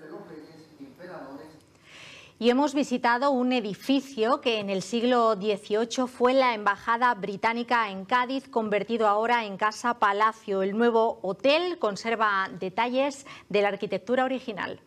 Y hemos visitado un edificio que en el siglo dieciocho fue la Embajada Británica en Cádiz, convertido ahora en Casa Palacio. El nuevo hotel conserva detalles de la arquitectura original.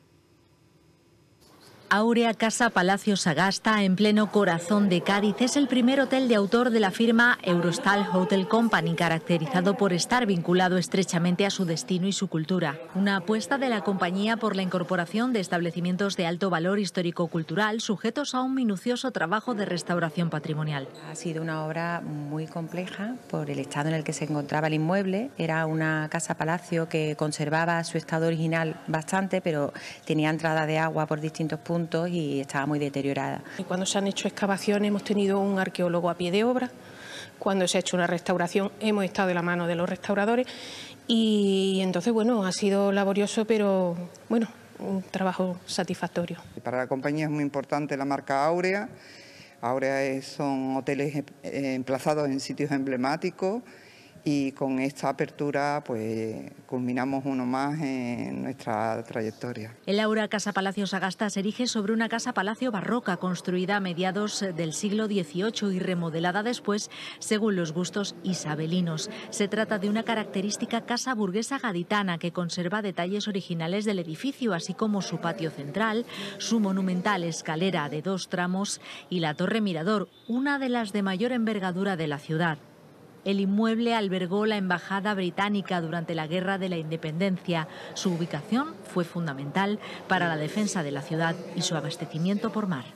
Áurea Casa Palacio Sagasta, en pleno corazón de Cádiz, es el primer hotel de autor de la firma Eurostal Hotel Company, caracterizado por estar vinculado estrechamente a su destino y su cultura. Una apuesta de la compañía por la incorporación de establecimientos de alto valor histórico-cultural sujetos a un minucioso trabajo de restauración patrimonial. Ha sido una obra muy compleja por el estado en el que se encontraba el inmueble. Era una casa palacio que conservaba su estado original bastante, pero tenía entrada de agua por distintos puntos y estaba muy deteriorada. Cuando se han hecho excavaciones hemos tenido un arqueólogo a pie de obra, cuando se ha hecho una restauración hemos estado de la mano de los restauradores y entonces, bueno, ha sido laborioso, pero bueno, un trabajo satisfactorio. Para la compañía es muy importante la marca Áurea. Áurea es, son hoteles emplazados en sitios emblemáticos. Y con esta apertura pues culminamos uno más en nuestra trayectoria. El Áurea Casa Palacio Sagasta se erige sobre una casa palacio barroca construida a mediados del siglo dieciocho y remodelada después según los gustos isabelinos. Se trata de una característica casa burguesa gaditana que conserva detalles originales del edificio, así como su patio central, su monumental escalera de dos tramos y la torre mirador, una de las de mayor envergadura de la ciudad. El inmueble albergó la Embajada Británica durante la Guerra de la Independencia. Su ubicación fue fundamental para la defensa de la ciudad y su abastecimiento por mar.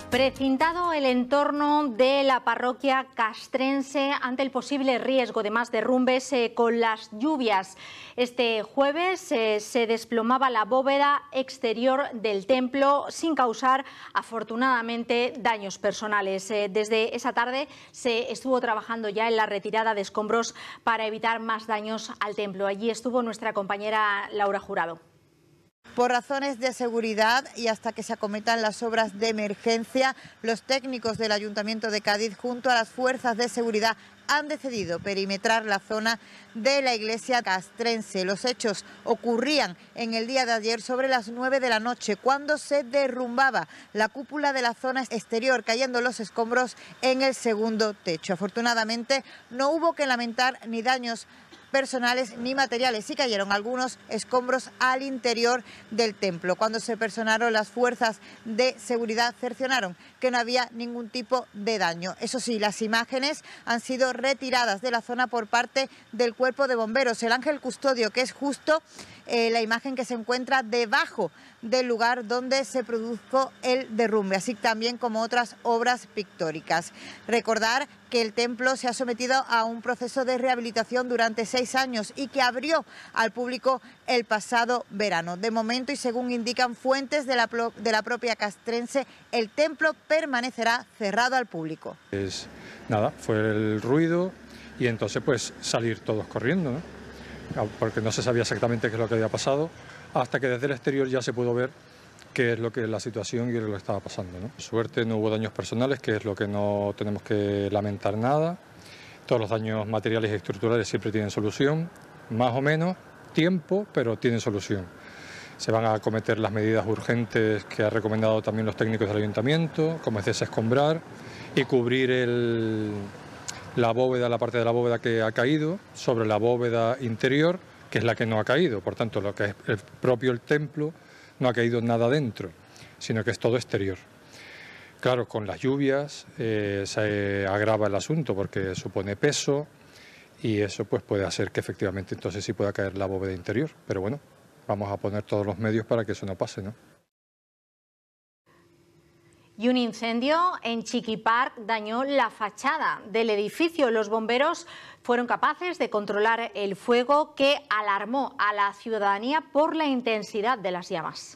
Precintado el entorno de la parroquia castrense ante el posible riesgo de más derrumbes eh, con las lluvias. Este jueves eh, se desplomaba la bóveda exterior del templo sin causar, afortunadamente, daños personales. Eh, desde esa tarde se estuvo trabajando ya en la retirada de escombros para evitar más daños al templo. Allí estuvo nuestra compañera Laura Jurado. Por razones de seguridad y hasta que se acometan las obras de emergencia, los técnicos del Ayuntamiento de Cádiz junto a las fuerzas de seguridad han decidido perimetrar la zona de la iglesia castrense. Los hechos ocurrían en el día de ayer sobre las nueve de la noche, cuando se derrumbaba la cúpula de la zona exterior, cayendo los escombros en el segundo techo. Afortunadamente no hubo que lamentar ni daños personales ni materiales. Sí cayeron algunos escombros al interior del templo. Cuando se personaron, las fuerzas de seguridad cercionaron que no había ningún tipo de daño. Eso sí, las imágenes han sido retiradas de la zona por parte del Cuerpo de Bomberos. El Ángel Custodio, que es justo eh, la imagen que se encuentra debajo del lugar donde se produjo el derrumbe, así también como otras obras pictóricas. Recordar que el templo se ha sometido a un proceso de rehabilitación durante seis años y que abrió al público el pasado verano. De momento, y según indican fuentes de la, de la propia castrense, el templo permanecerá cerrado al público. Es nada, fue el ruido y entonces pues salir todos corriendo, ¿no? Porque no se sabía exactamente qué es lo que había pasado, hasta que desde el exterior ya se pudo ver qué es lo que la situación y lo que estaba pasando, ¿no? Por suerte no hubo daños personales, que es lo que no tenemos que lamentar nada. Todos los daños materiales y estructurales siempre tienen solución, más o menos tiempo, pero tienen solución. Se van a acometer las medidas urgentes que han recomendado también los técnicos del ayuntamiento, como es desescombrar y cubrir el, la bóveda, la parte de la bóveda que ha caído, sobre la bóveda interior, que es la que no ha caído. Por tanto, lo que es el propio el templo no ha caído nada dentro, sino que es todo exterior. Claro, con las lluvias eh, se agrava el asunto porque supone peso y eso pues puede hacer que efectivamente entonces sí pueda caer la bóveda interior. Pero bueno, vamos a poner todos los medios para que eso no pase, ¿no? Y un incendio en Chiqui Park dañó la fachada del edificio. Los bomberos fueron capaces de controlar el fuego que alarmó a la ciudadanía por la intensidad de las llamas.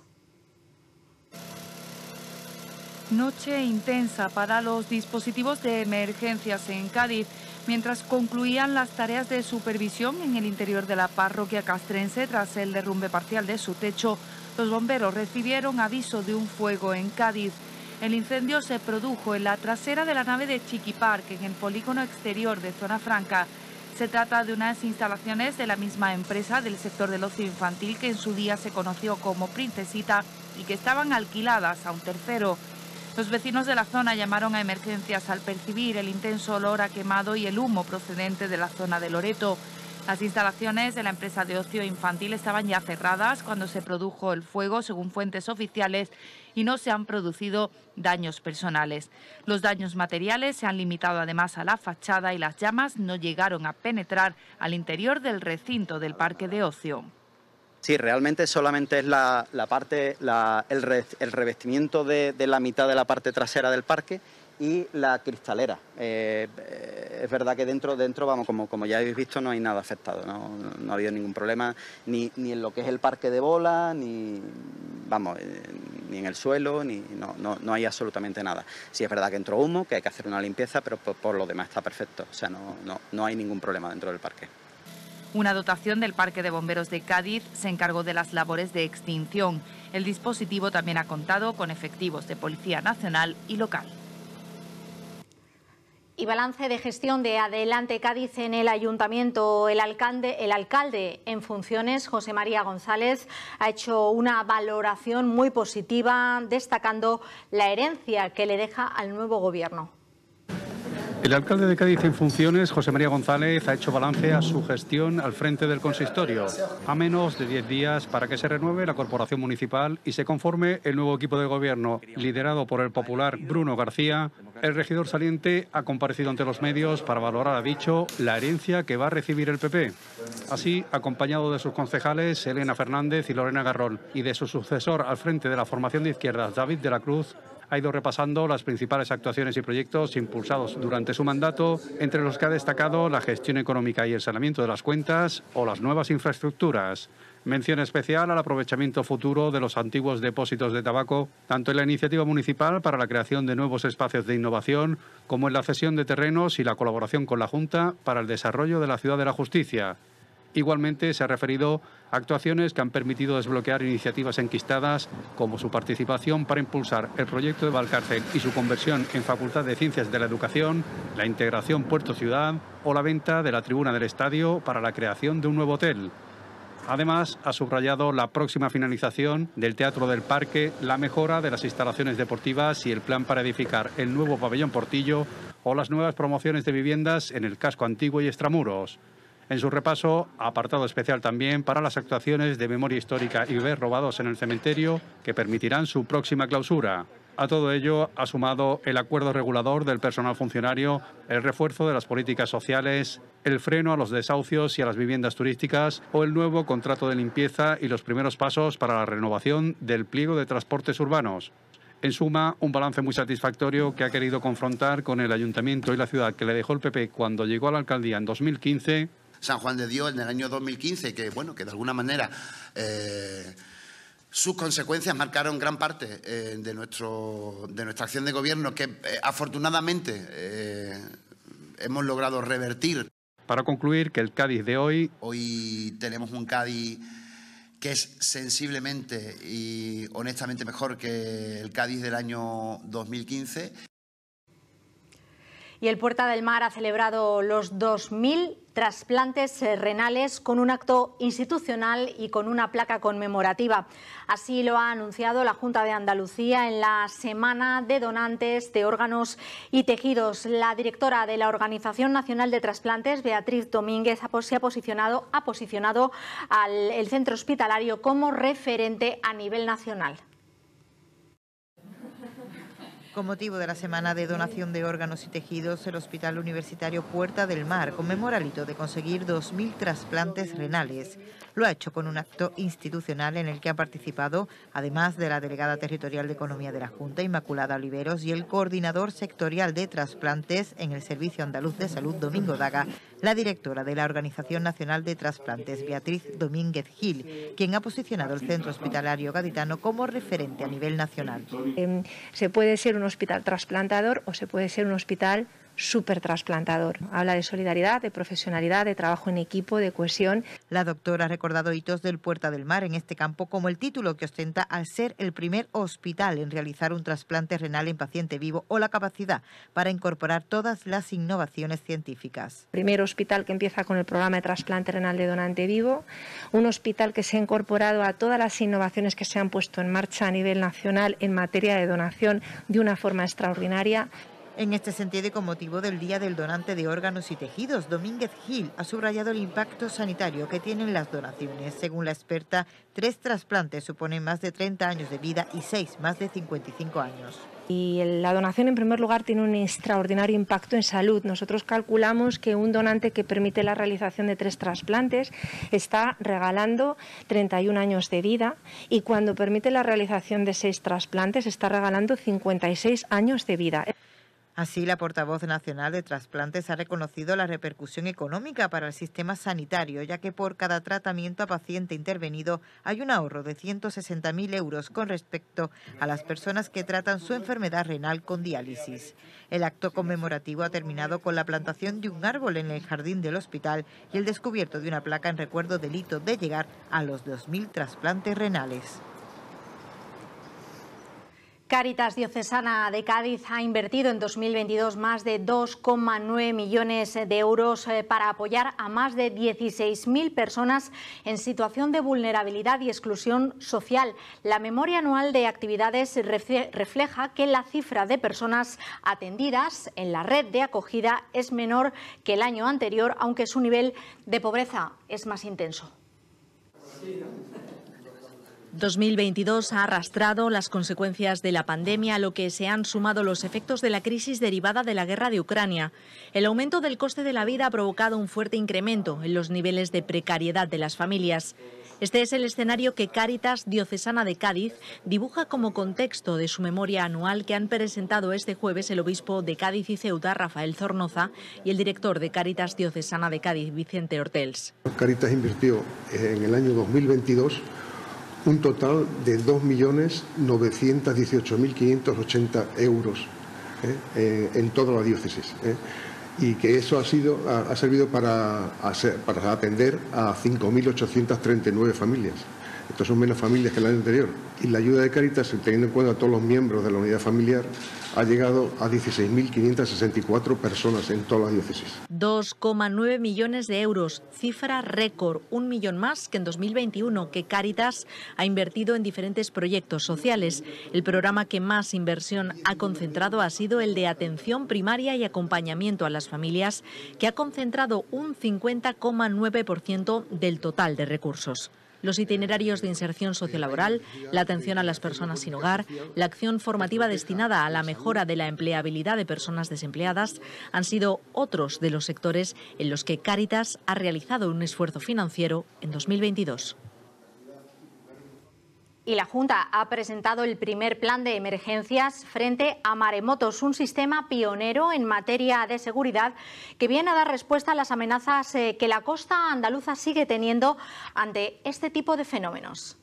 Noche intensa para los dispositivos de emergencias en Cádiz. Mientras concluían las tareas de supervisión en el interior de la parroquia castrense tras el derrumbe parcial de su techo, los bomberos recibieron aviso de un fuego en Cádiz. El incendio se produjo en la trasera de la nave de Chiqui Park, en el polígono exterior de Zona Franca. Se trata de unas instalaciones de la misma empresa del sector del ocio infantil que en su día se conoció como Princesita y que estaban alquiladas a un tercero. Los vecinos de la zona llamaron a emergencias al percibir el intenso olor a quemado y el humo procedente de la zona de Loreto. Las instalaciones de la empresa de ocio infantil estaban ya cerradas cuando se produjo el fuego, según fuentes oficiales, y no se han producido daños personales. Los daños materiales se han limitado además a la fachada y las llamas no llegaron a penetrar al interior del recinto del parque de ocio. Sí, realmente solamente es la, la parte, la, el, re, el revestimiento de, de la mitad de la parte trasera del parque y la cristalera. Eh, es verdad que dentro, dentro vamos, como, como ya habéis visto, no hay nada afectado, no, no ha habido ningún problema ni, ni en lo que es el parque de bola, ni, vamos, eh, ni en el suelo, ni, no, no, no hay absolutamente nada. Sí es verdad que entró humo, que hay que hacer una limpieza, pero por, por lo demás está perfecto, o sea, no, no, no hay ningún problema dentro del parque. Una dotación del Parque de Bomberos de Cádiz se encargó de las labores de extinción. El dispositivo también ha contado con efectivos de Policía Nacional y local. Y balance de gestión de Adelante Cádiz en el Ayuntamiento. El alcalde, el alcalde en funciones, José María González, ha hecho una valoración muy positiva, destacando la herencia que le deja al nuevo gobierno. El alcalde de Cádiz en funciones, José María González, ha hecho balance a su gestión al frente del consistorio. A menos de diez días para que se renueve la corporación municipal y se conforme el nuevo equipo de gobierno, liderado por el popular Bruno García. El regidor saliente ha comparecido ante los medios para valorar, ha dicho, la herencia que va a recibir el P P. Así, acompañado de sus concejales Elena Fernández y Lorena Garrol, y de su sucesor al frente de la formación de izquierdas, David de la Cruz, Ha ido repasando las principales actuaciones y proyectos impulsados durante su mandato, entre los que ha destacado la gestión económica y el saneamiento de las cuentas o las nuevas infraestructuras. Mención especial al aprovechamiento futuro de los antiguos depósitos de tabaco, tanto en la iniciativa municipal para la creación de nuevos espacios de innovación, como en la cesión de terrenos y la colaboración con la Junta para el desarrollo de la Ciudad de la Justicia. Igualmente se ha referido a actuaciones que han permitido desbloquear iniciativas enquistadas, como su participación para impulsar el proyecto de Valcárcel y su conversión en Facultad de Ciencias de la Educación, la integración Puerto-Ciudad o la venta de la tribuna del estadio para la creación de un nuevo hotel. Además, ha subrayado la próxima finalización del Teatro del Parque, la mejora de las instalaciones deportivas y el plan para edificar el nuevo pabellón Portillo o las nuevas promociones de viviendas en el casco antiguo y extramuros. En su repaso, apartado especial también para las actuaciones de memoria histórica y bebés robados en el cementerio, que permitirán su próxima clausura. A todo ello ha sumado el acuerdo regulador del personal funcionario, el refuerzo de las políticas sociales, el freno a los desahucios y a las viviendas turísticas o el nuevo contrato de limpieza y los primeros pasos para la renovación del pliego de transportes urbanos. En suma, un balance muy satisfactorio que ha querido confrontar con el ayuntamiento y la ciudad que le dejó el P P cuando llegó a la alcaldía en dos mil quince. San Juan de Dios en el año dos mil quince, que bueno, que de alguna manera eh, sus consecuencias marcaron gran parte eh, de, nuestro, de nuestra acción de gobierno, que eh, afortunadamente eh, hemos logrado revertir. Para concluir, que el Cádiz de hoy... Hoy tenemos un Cádiz que es sensiblemente y honestamente mejor que el Cádiz del año dos mil quince. Y el Puerta del Mar ha celebrado los dos mil trasplantes renales con un acto institucional y con una placa conmemorativa. Así lo ha anunciado la Junta de Andalucía en la Semana de Donantes de Órganos y Tejidos. La directora de la Organización Nacional de Trasplantes, Beatriz Domínguez, se ha posicionado, ha posicionado al el centro hospitalario como referente a nivel nacional. Con motivo de la Semana de Donación de Órganos y Tejidos, el Hospital Universitario Puerta del Mar conmemora el hito de conseguir dos mil trasplantes renales. Lo ha hecho con un acto institucional en el que han participado, además de la delegada territorial de Economía de la Junta, Inmaculada Oliveros, y el coordinador sectorial de trasplantes en el Servicio Andaluz de Salud, Domingo Daga, la directora de la Organización Nacional de Trasplantes, Beatriz Domínguez Gil, quien ha posicionado el centro hospitalario gaditano como referente a nivel nacional. Eh, se puede ser un hospital trasplantador o se puede ser un hospital supertrasplantador. Habla de solidaridad, de profesionalidad, de trabajo en equipo, de cohesión. La doctora ha recordado hitos del Puerta del Mar en este campo, como el título que ostenta al ser el primer hospital en realizar un trasplante renal en paciente vivo o la capacidad para incorporar todas las innovaciones científicas. Primer hospital que empieza con el programa de trasplante renal de donante vivo, un hospital que se ha incorporado a todas las innovaciones que se han puesto en marcha a nivel nacional en materia de donación de una forma extraordinaria. En este sentido y con motivo del Día del Donante de Órganos y Tejidos, Domínguez Gil ha subrayado el impacto sanitario que tienen las donaciones. Según la experta, tres trasplantes suponen más de treinta años de vida y seis más de cincuenta y cinco años. Y la donación, en primer lugar, tiene un extraordinario impacto en salud. Nosotros calculamos que un donante que permite la realización de tres trasplantes está regalando treinta y un años de vida, y cuando permite la realización de seis trasplantes está regalando cincuenta y seis años de vida. Así, la portavoz nacional de trasplantes ha reconocido la repercusión económica para el sistema sanitario, ya que por cada tratamiento a paciente intervenido hay un ahorro de ciento sesenta mil euros con respecto a las personas que tratan su enfermedad renal con diálisis. El acto conmemorativo ha terminado con la plantación de un árbol en el jardín del hospital y el descubierto de una placa en recuerdo del hito de llegar a los dos mil trasplantes renales. Cáritas Diocesana de Cádiz ha invertido en dos mil veintidós más de dos coma nueve millones de euros para apoyar a más de dieciséis mil personas en situación de vulnerabilidad y exclusión social. La memoria anual de actividades refleja que la cifra de personas atendidas en la red de acogida es menor que el año anterior, aunque su nivel de pobreza es más intenso. dos mil veintidós ha arrastrado las consecuencias de la pandemia, a lo que se han sumado los efectos de la crisis derivada de la guerra de Ucrania. El aumento del coste de la vida ha provocado un fuerte incremento en los niveles de precariedad de las familias. Este es el escenario que Cáritas Diocesana de Cádiz dibuja como contexto de su memoria anual que han presentado este jueves el obispo de Cádiz y Ceuta, Rafael Zornoza, y el director de Cáritas Diocesana de Cádiz, Vicente Hortels. Cáritas invirtió en el año dos mil veintidós un total de dos millones novecientos dieciocho mil quinientos ochenta euros eh, en toda la diócesis. Eh. Y que eso ha, sido, ha, ha servido para, hacer, para atender a cinco mil ochocientas treinta y nueve familias. Estos son menos familias que el año anterior. Y la ayuda de Cáritas, teniendo en cuenta a todos los miembros de la unidad familiar, ha llegado a dieciséis mil quinientas sesenta y cuatro personas en toda la diócesis. dos coma nueve millones de euros, cifra récord, un millón más que en dos mil veintiuno, que Cáritas ha invertido en diferentes proyectos sociales. El programa que más inversión ha concentrado ha sido el de atención primaria y acompañamiento a las familias, que ha concentrado un cincuenta coma nueve por ciento del total de recursos. Los itinerarios de inserción sociolaboral, la atención a las personas sin hogar, la acción formativa destinada a la mejora de la empleabilidad de personas desempleadas han sido otros de los sectores en los que Cáritas ha realizado un esfuerzo financiero en dos mil veintidós. Y la Junta ha presentado el primer plan de emergencias frente a maremotos, un sistema pionero en materia de seguridad que viene a dar respuesta a las amenazas eh, que la costa andaluza sigue teniendo ante este tipo de fenómenos.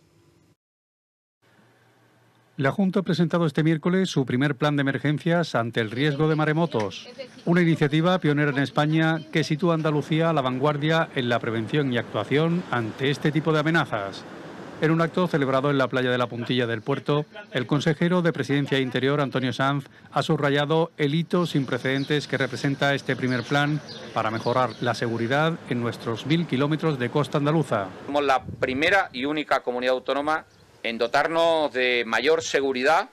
La Junta ha presentado este miércoles su primer plan de emergencias ante el riesgo de maremotos, una iniciativa pionera en España que sitúa a Andalucía a la vanguardia en la prevención y actuación ante este tipo de amenazas. En un acto celebrado en la playa de la Puntilla del Puerto, el consejero de Presidencia e Interior, Antonio Sanz, ha subrayado el hito sin precedentes que representa este primer plan para mejorar la seguridad en nuestros mil kilómetros de costa andaluza. Somos la primera y única comunidad autónoma en dotarnos de mayor seguridad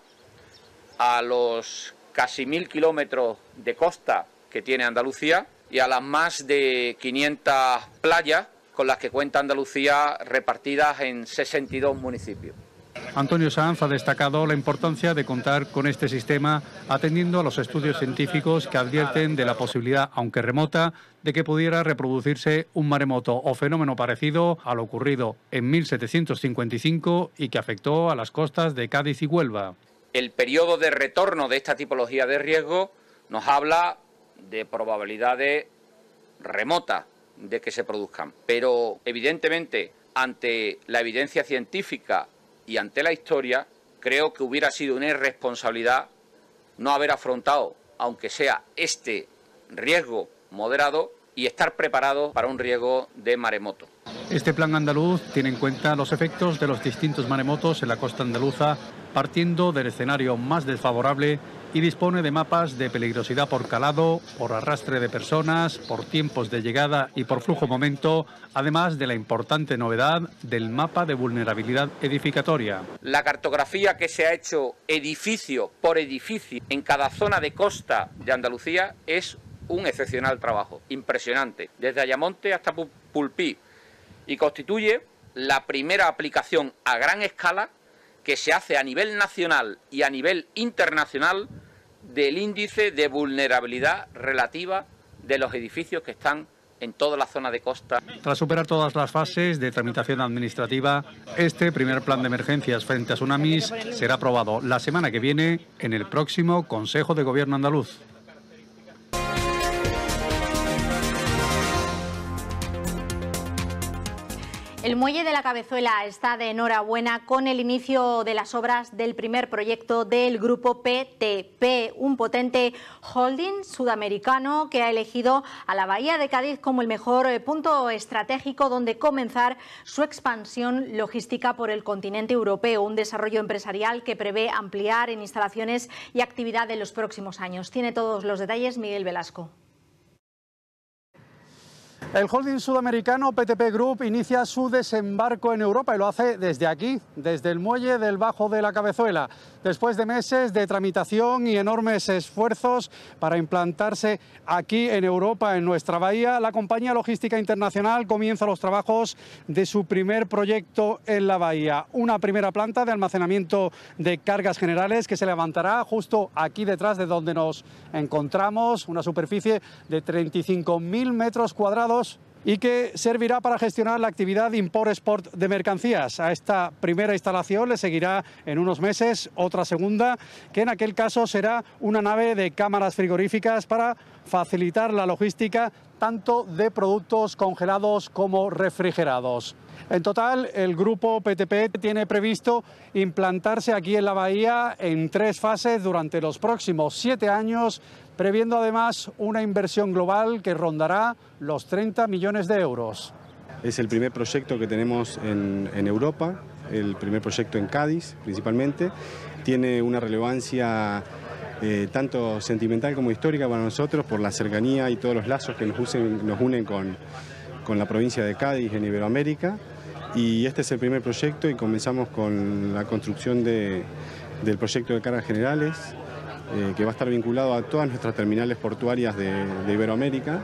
a los casi mil kilómetros de costa que tiene Andalucía y a las más de quinientas playas con las que cuenta Andalucía, repartidas en sesenta y dos municipios. Antonio Sanz ha destacado la importancia de contar con este sistema, atendiendo a los estudios científicos que advierten de la posibilidad, aunque remota, de que pudiera reproducirse un maremoto o fenómeno parecido a lo ocurrido en mil setecientos cincuenta y cinco y que afectó a las costas de Cádiz y Huelva. El periodo de retorno de esta tipología de riesgo nos habla de probabilidades remotas de que se produzcan, pero evidentemente ante la evidencia científica y ante la historia creo que hubiera sido una irresponsabilidad no haber afrontado, aunque sea este riesgo moderado, y estar preparado para un riesgo de maremoto. Este plan andaluz tiene en cuenta los efectos de los distintos maremotos en la costa andaluza, partiendo del escenario más desfavorable, y dispone de mapas de peligrosidad por calado, por arrastre de personas, por tiempos de llegada y por flujo momento, además de la importante novedad del mapa de vulnerabilidad edificatoria. La cartografía que se ha hecho edificio por edificio en cada zona de costa de Andalucía es un excepcional trabajo, impresionante, desde Ayamonte hasta Pulpí, y constituye la primera aplicación a gran escala que se hace a nivel nacional y a nivel internacional del índice de vulnerabilidad relativa de los edificios que están en toda la zona de costa. Tras superar todas las fases de tramitación administrativa, este primer plan de emergencias frente a tsunamis será aprobado la semana que viene en el próximo Consejo de Gobierno andaluz. El Muelle de la Cabezuela está de enhorabuena con el inicio de las obras del primer proyecto del grupo P T P, un potente holding sudamericano que ha elegido a la Bahía de Cádiz como el mejor punto estratégico donde comenzar su expansión logística por el continente europeo, un desarrollo empresarial que prevé ampliar en instalaciones y actividad en los próximos años. Tiene todos los detalles Miguel Velasco. El holding sudamericano P T P Group inicia su desembarco en Europa y lo hace desde aquí, desde el muelle del Bajo de la Cabezuela. Después de meses de tramitación y enormes esfuerzos para implantarse aquí en Europa, en nuestra bahía, la compañía logística internacional comienza los trabajos de su primer proyecto en la bahía. Una primera planta de almacenamiento de cargas generales que se levantará justo aquí detrás de donde nos encontramos, una superficie de treinta y cinco mil metros cuadrados y que servirá para gestionar la actividad import-export de mercancías. A esta primera instalación le seguirá en unos meses otra segunda, que en aquel caso será una nave de cámaras frigoríficas para facilitar la logística tanto de productos congelados como refrigerados. En total, el grupo P T P tiene previsto implantarse aquí en la bahía en tres fases durante los próximos siete años, previendo además una inversión global que rondará los treinta millones de euros. Es el primer proyecto que tenemos en, en Europa, el primer proyecto en Cádiz principalmente. Tiene una relevancia eh, tanto sentimental como histórica para nosotros por la cercanía y todos los lazos que nos, usen, nos unen con, con la provincia de Cádiz en Iberoamérica. Y este es el primer proyecto y comenzamos con la construcción de, del proyecto de cargas generales, eh, que va a estar vinculado a todas nuestras terminales portuarias de, de Iberoamérica,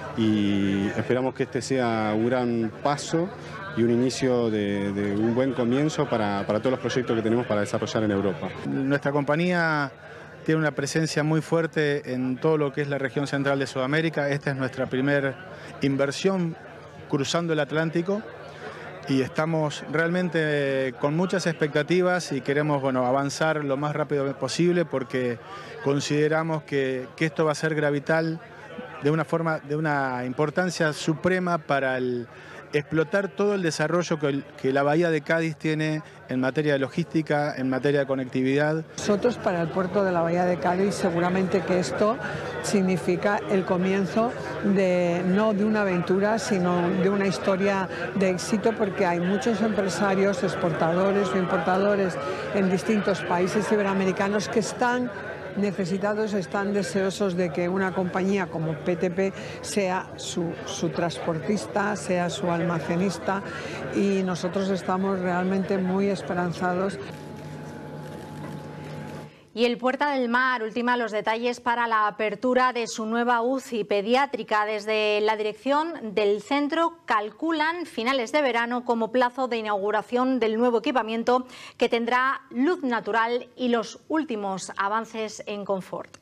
y esperamos que este sea un gran paso y un inicio de, de un buen comienzo para, para todos los proyectos que tenemos para desarrollar en Europa. Nuestra compañía tiene una presencia muy fuerte en todo lo que es la región central de Sudamérica. Esta es nuestra primera inversión cruzando el Atlántico. Y estamos realmente con muchas expectativas y queremos, bueno, avanzar lo más rápido posible porque consideramos que, que esto va a ser gravital de una forma, de una importancia suprema para el, explotar todo el desarrollo que, el, que la Bahía de Cádiz tiene en materia de logística, en materia de conectividad. Nosotros para el puerto de la Bahía de Cádiz seguramente que esto significa el comienzo de no de una aventura, sino de una historia de éxito, porque hay muchos empresarios, exportadores o importadores en distintos países iberoamericanos que están necesitados, están deseosos de que una compañía como P T P sea su, su transportista, sea su almacenista, y nosotros estamos realmente muy esperanzados. Y el Puerta del Mar ultima los detalles para la apertura de su nueva U C I pediátrica. Desde la dirección del centro calculan finales de verano como plazo de inauguración del nuevo equipamiento, que tendrá luz natural y los últimos avances en confort.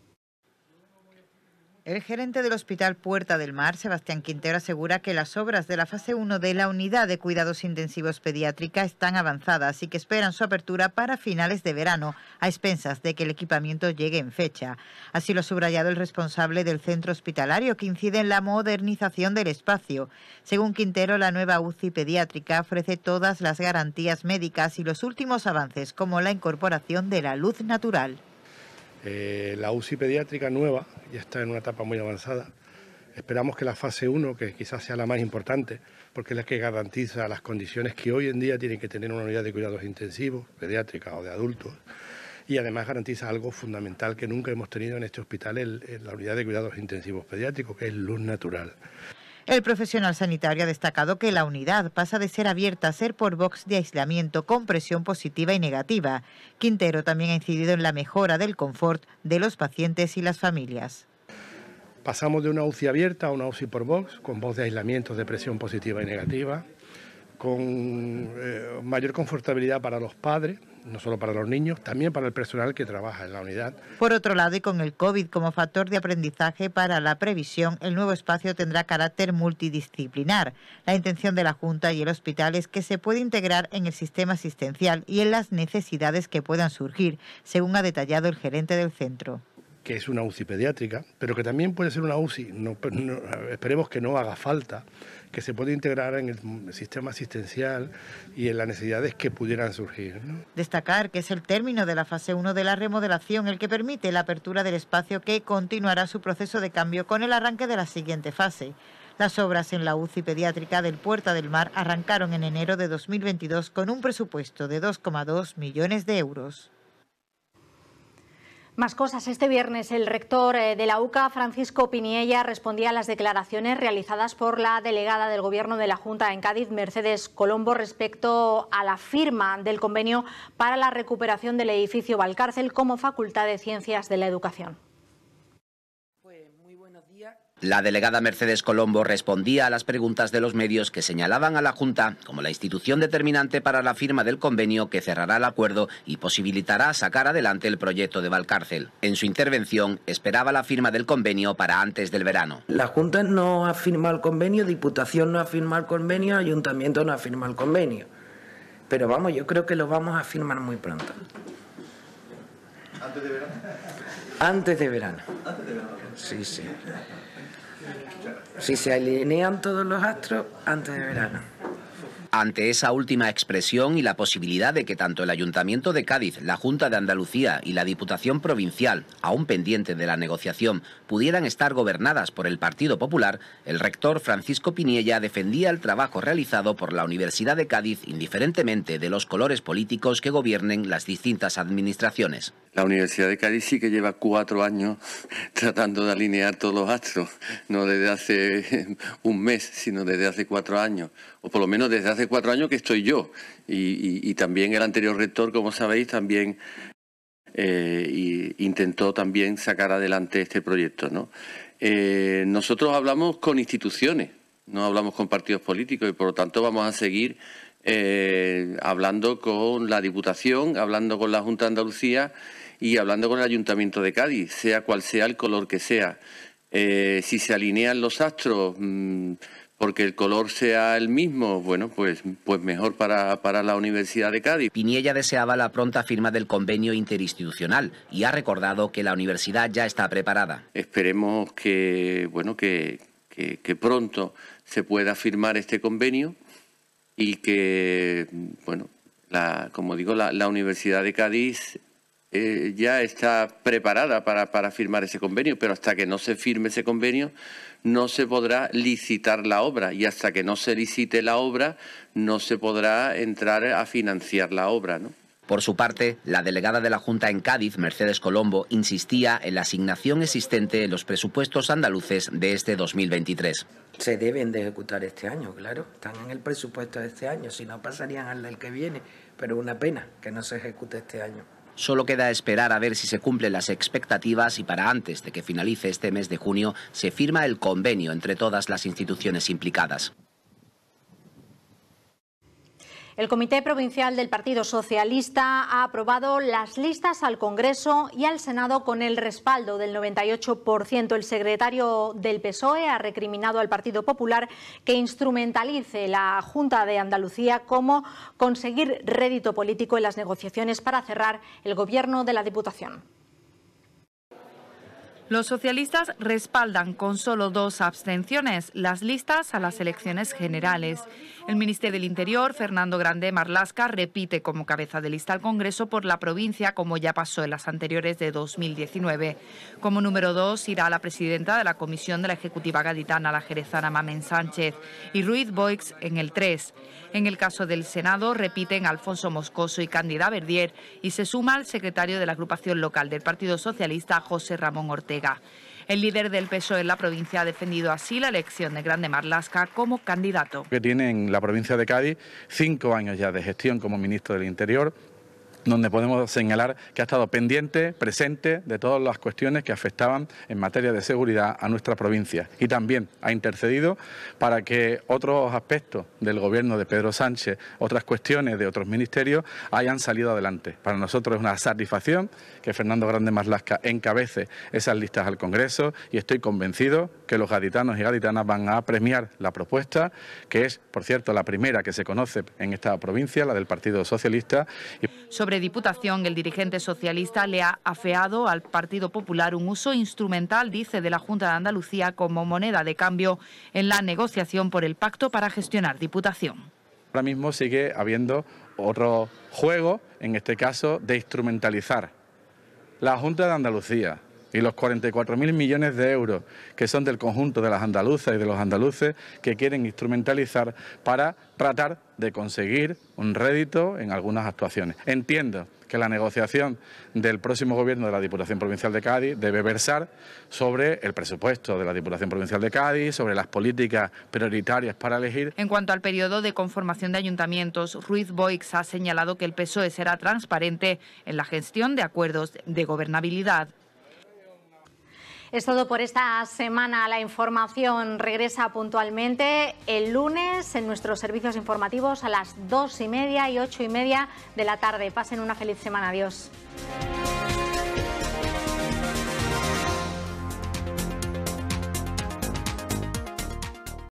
El gerente del Hospital Puerta del Mar, Sebastián Quintero, asegura que las obras de la fase uno de la Unidad de Cuidados Intensivos Pediátrica están avanzadas y que esperan su apertura para finales de verano, a expensas de que el equipamiento llegue en fecha. Así lo ha subrayado el responsable del centro hospitalario, que incide en la modernización del espacio. Según Quintero, la nueva U C I pediátrica ofrece todas las garantías médicas y los últimos avances, como la incorporación de la luz natural. Eh, la U C I pediátrica nueva ya está en una etapa muy avanzada. Esperamos que la fase uno, que quizás sea la más importante, porque es la que garantiza las condiciones que hoy en día tiene que tener una unidad de cuidados intensivos, pediátrica o de adultos, y además garantiza algo fundamental que nunca hemos tenido en este hospital, en, en la unidad de cuidados intensivos pediátricos, que es luz natural. El profesional sanitario ha destacado que la unidad pasa de ser abierta a ser por box de aislamiento con presión positiva y negativa. Quintero también ha incidido en la mejora del confort de los pacientes y las familias. Pasamos de una U C I abierta a una U C I por box, con box de aislamiento de presión positiva y negativa, con eh, mayor confortabilidad para los padres, no solo para los niños, también para el personal que trabaja en la unidad. Por otro lado, y con el COVID como factor de aprendizaje para la previsión, el nuevo espacio tendrá carácter multidisciplinar. La intención de la Junta y el hospital es que se pueda integrar en el sistema asistencial y en las necesidades que puedan surgir, según ha detallado el gerente del centro. Que es una U C I pediátrica, pero que también puede ser una U C I, no, no, esperemos que no haga falta, que se puede integrar en el sistema asistencial y en las necesidades que pudieran surgir, ¿no? Destacar que es el término de la fase uno de la remodelación el que permite la apertura del espacio, que continuará su proceso de cambio con el arranque de la siguiente fase. Las obras en la U C I pediátrica del Puerta del Mar arrancaron en enero de dos mil veintidós con un presupuesto de dos coma dos millones de euros. Más cosas. Este viernes el rector de la U C A, Francisco Piniella, respondía a las declaraciones realizadas por la delegada del Gobierno de la Junta en Cádiz, Mercedes Colombo, respecto a la firma del convenio para la recuperación del edificio Valcárcel como Facultad de Ciencias de la Educación. Pues muy buenos días. La delegada Mercedes Colombo respondía a las preguntas de los medios que señalaban a la Junta como la institución determinante para la firma del convenio que cerrará el acuerdo y posibilitará sacar adelante el proyecto de Valcárcel. En su intervención esperaba la firma del convenio para antes del verano. La Junta no ha firmado el convenio, Diputación no ha firmado el convenio, Ayuntamiento no ha firmado el convenio. Pero vamos, yo creo que lo vamos a firmar muy pronto. ¿Antes de verano? Antes de verano. Antes de verano. Sí, sí. Si se alinean todos los astros, antes de verano. Ante esa última expresión y la posibilidad de que tanto el Ayuntamiento de Cádiz, la Junta de Andalucía y la Diputación Provincial, aún pendiente de la negociación, pudieran estar gobernadas por el Partido Popular, el rector Francisco Piniella defendía el trabajo realizado por la Universidad de Cádiz indiferentemente de los colores políticos que gobiernen las distintas administraciones. La Universidad de Cádiz sí que lleva cuatro años tratando de alinear todos los astros, no desde hace un mes, sino desde hace cuatro años, o por lo menos desde hace cuatro años que estoy yo, y, y, y también el anterior rector, como sabéis, también eh, y intentó también sacar adelante este proyecto, ¿no? Eh, nosotros hablamos con instituciones, no hablamos con partidos políticos y por lo tanto vamos a seguir eh, hablando con la Diputación, hablando con la Junta de Andalucía y hablando con el Ayuntamiento de Cádiz, sea cual sea el color que sea. Eh, si se alinean los astros mmm, porque el color sea el mismo, bueno, pues, pues mejor para, para la Universidad de Cádiz. Piniella deseaba la pronta firma del convenio interinstitucional y ha recordado que la universidad ya está preparada. Esperemos que, bueno, que, que, que pronto se pueda firmar este convenio y que, bueno, la, como digo, la, la Universidad de Cádiz eh, ya está preparada para, para firmar ese convenio, pero hasta que no se firme ese convenio no se podrá licitar la obra y hasta que no se licite la obra no se podrá entrar a financiar la obra, ¿no? Por su parte, la delegada de la Junta en Cádiz, Mercedes Colombo, insistía en la asignación existente en los presupuestos andaluces de este dos mil veintitrés. Se deben de ejecutar este año, claro, están en el presupuesto de este año, si no pasarían al del que viene, pero una pena que no se ejecute este año. Solo queda esperar a ver si se cumplen las expectativas y para antes de que finalice este mes de junio se firma el convenio entre todas las instituciones implicadas. El Comité Provincial del Partido Socialista ha aprobado las listas al Congreso y al Senado con el respaldo del noventa y ocho por ciento. El secretario del P S O E ha recriminado al Partido Popular que instrumentalice la Junta de Andalucía como conseguir rédito político en las negociaciones para cerrar el gobierno de la Diputación. Los socialistas respaldan con solo dos abstenciones las listas a las elecciones generales. El ministro del Interior, Fernando Grande Marlaska, repite como cabeza de lista al Congreso por la provincia, como ya pasó en las anteriores de dos mil diecinueve. Como número dos irá la presidenta de la Comisión de la Ejecutiva Gaditana, la jerezana Mamen Sánchez, y Ruiz Boix en el tres. En el caso del Senado repiten Alfonso Moscoso y Cándida Verdier y se suma el secretario de la agrupación local del Partido Socialista, José Ramón Ortega. El líder del P S O E en la provincia ha defendido así la elección de Grande Marlaska como candidato. Que tiene en la provincia de Cádiz cinco años ya de gestión como ministro del Interior, donde podemos señalar que ha estado pendiente, presente de todas las cuestiones que afectaban en materia de seguridad a nuestra provincia y también ha intercedido para que otros aspectos del gobierno de Pedro Sánchez, otras cuestiones de otros ministerios hayan salido adelante. Para nosotros es una satisfacción que Fernando Grande Marlaska encabece esas listas al Congreso y estoy convencido que los gaditanos y gaditanas van a premiar la propuesta, que es, por cierto, la primera que se conoce en esta provincia, la del Partido Socialista. Sobre Diputación, el dirigente socialista le ha afeado al Partido Popular un uso instrumental, dice, de la Junta de Andalucía como moneda de cambio en la negociación por el pacto para gestionar Diputación. Ahora mismo sigue habiendo otro juego, en este caso, de instrumentalizar la Junta de Andalucía y los cuarenta y cuatro mil millones de euros que son del conjunto de las andaluzas y de los andaluces que quieren instrumentalizar para tratar de conseguir un rédito en algunas actuaciones. Entiendo que la negociación del próximo gobierno de la Diputación Provincial de Cádiz debe versar sobre el presupuesto de la Diputación Provincial de Cádiz, sobre las políticas prioritarias para elegir. En cuanto al periodo de conformación de ayuntamientos, Ruiz Boix ha señalado que el P S O E será transparente en la gestión de acuerdos de gobernabilidad. Es todo por esta semana. La información regresa puntualmente el lunes en nuestros servicios informativos a las dos y media y ocho y media de la tarde. Pasen una feliz semana. Adiós.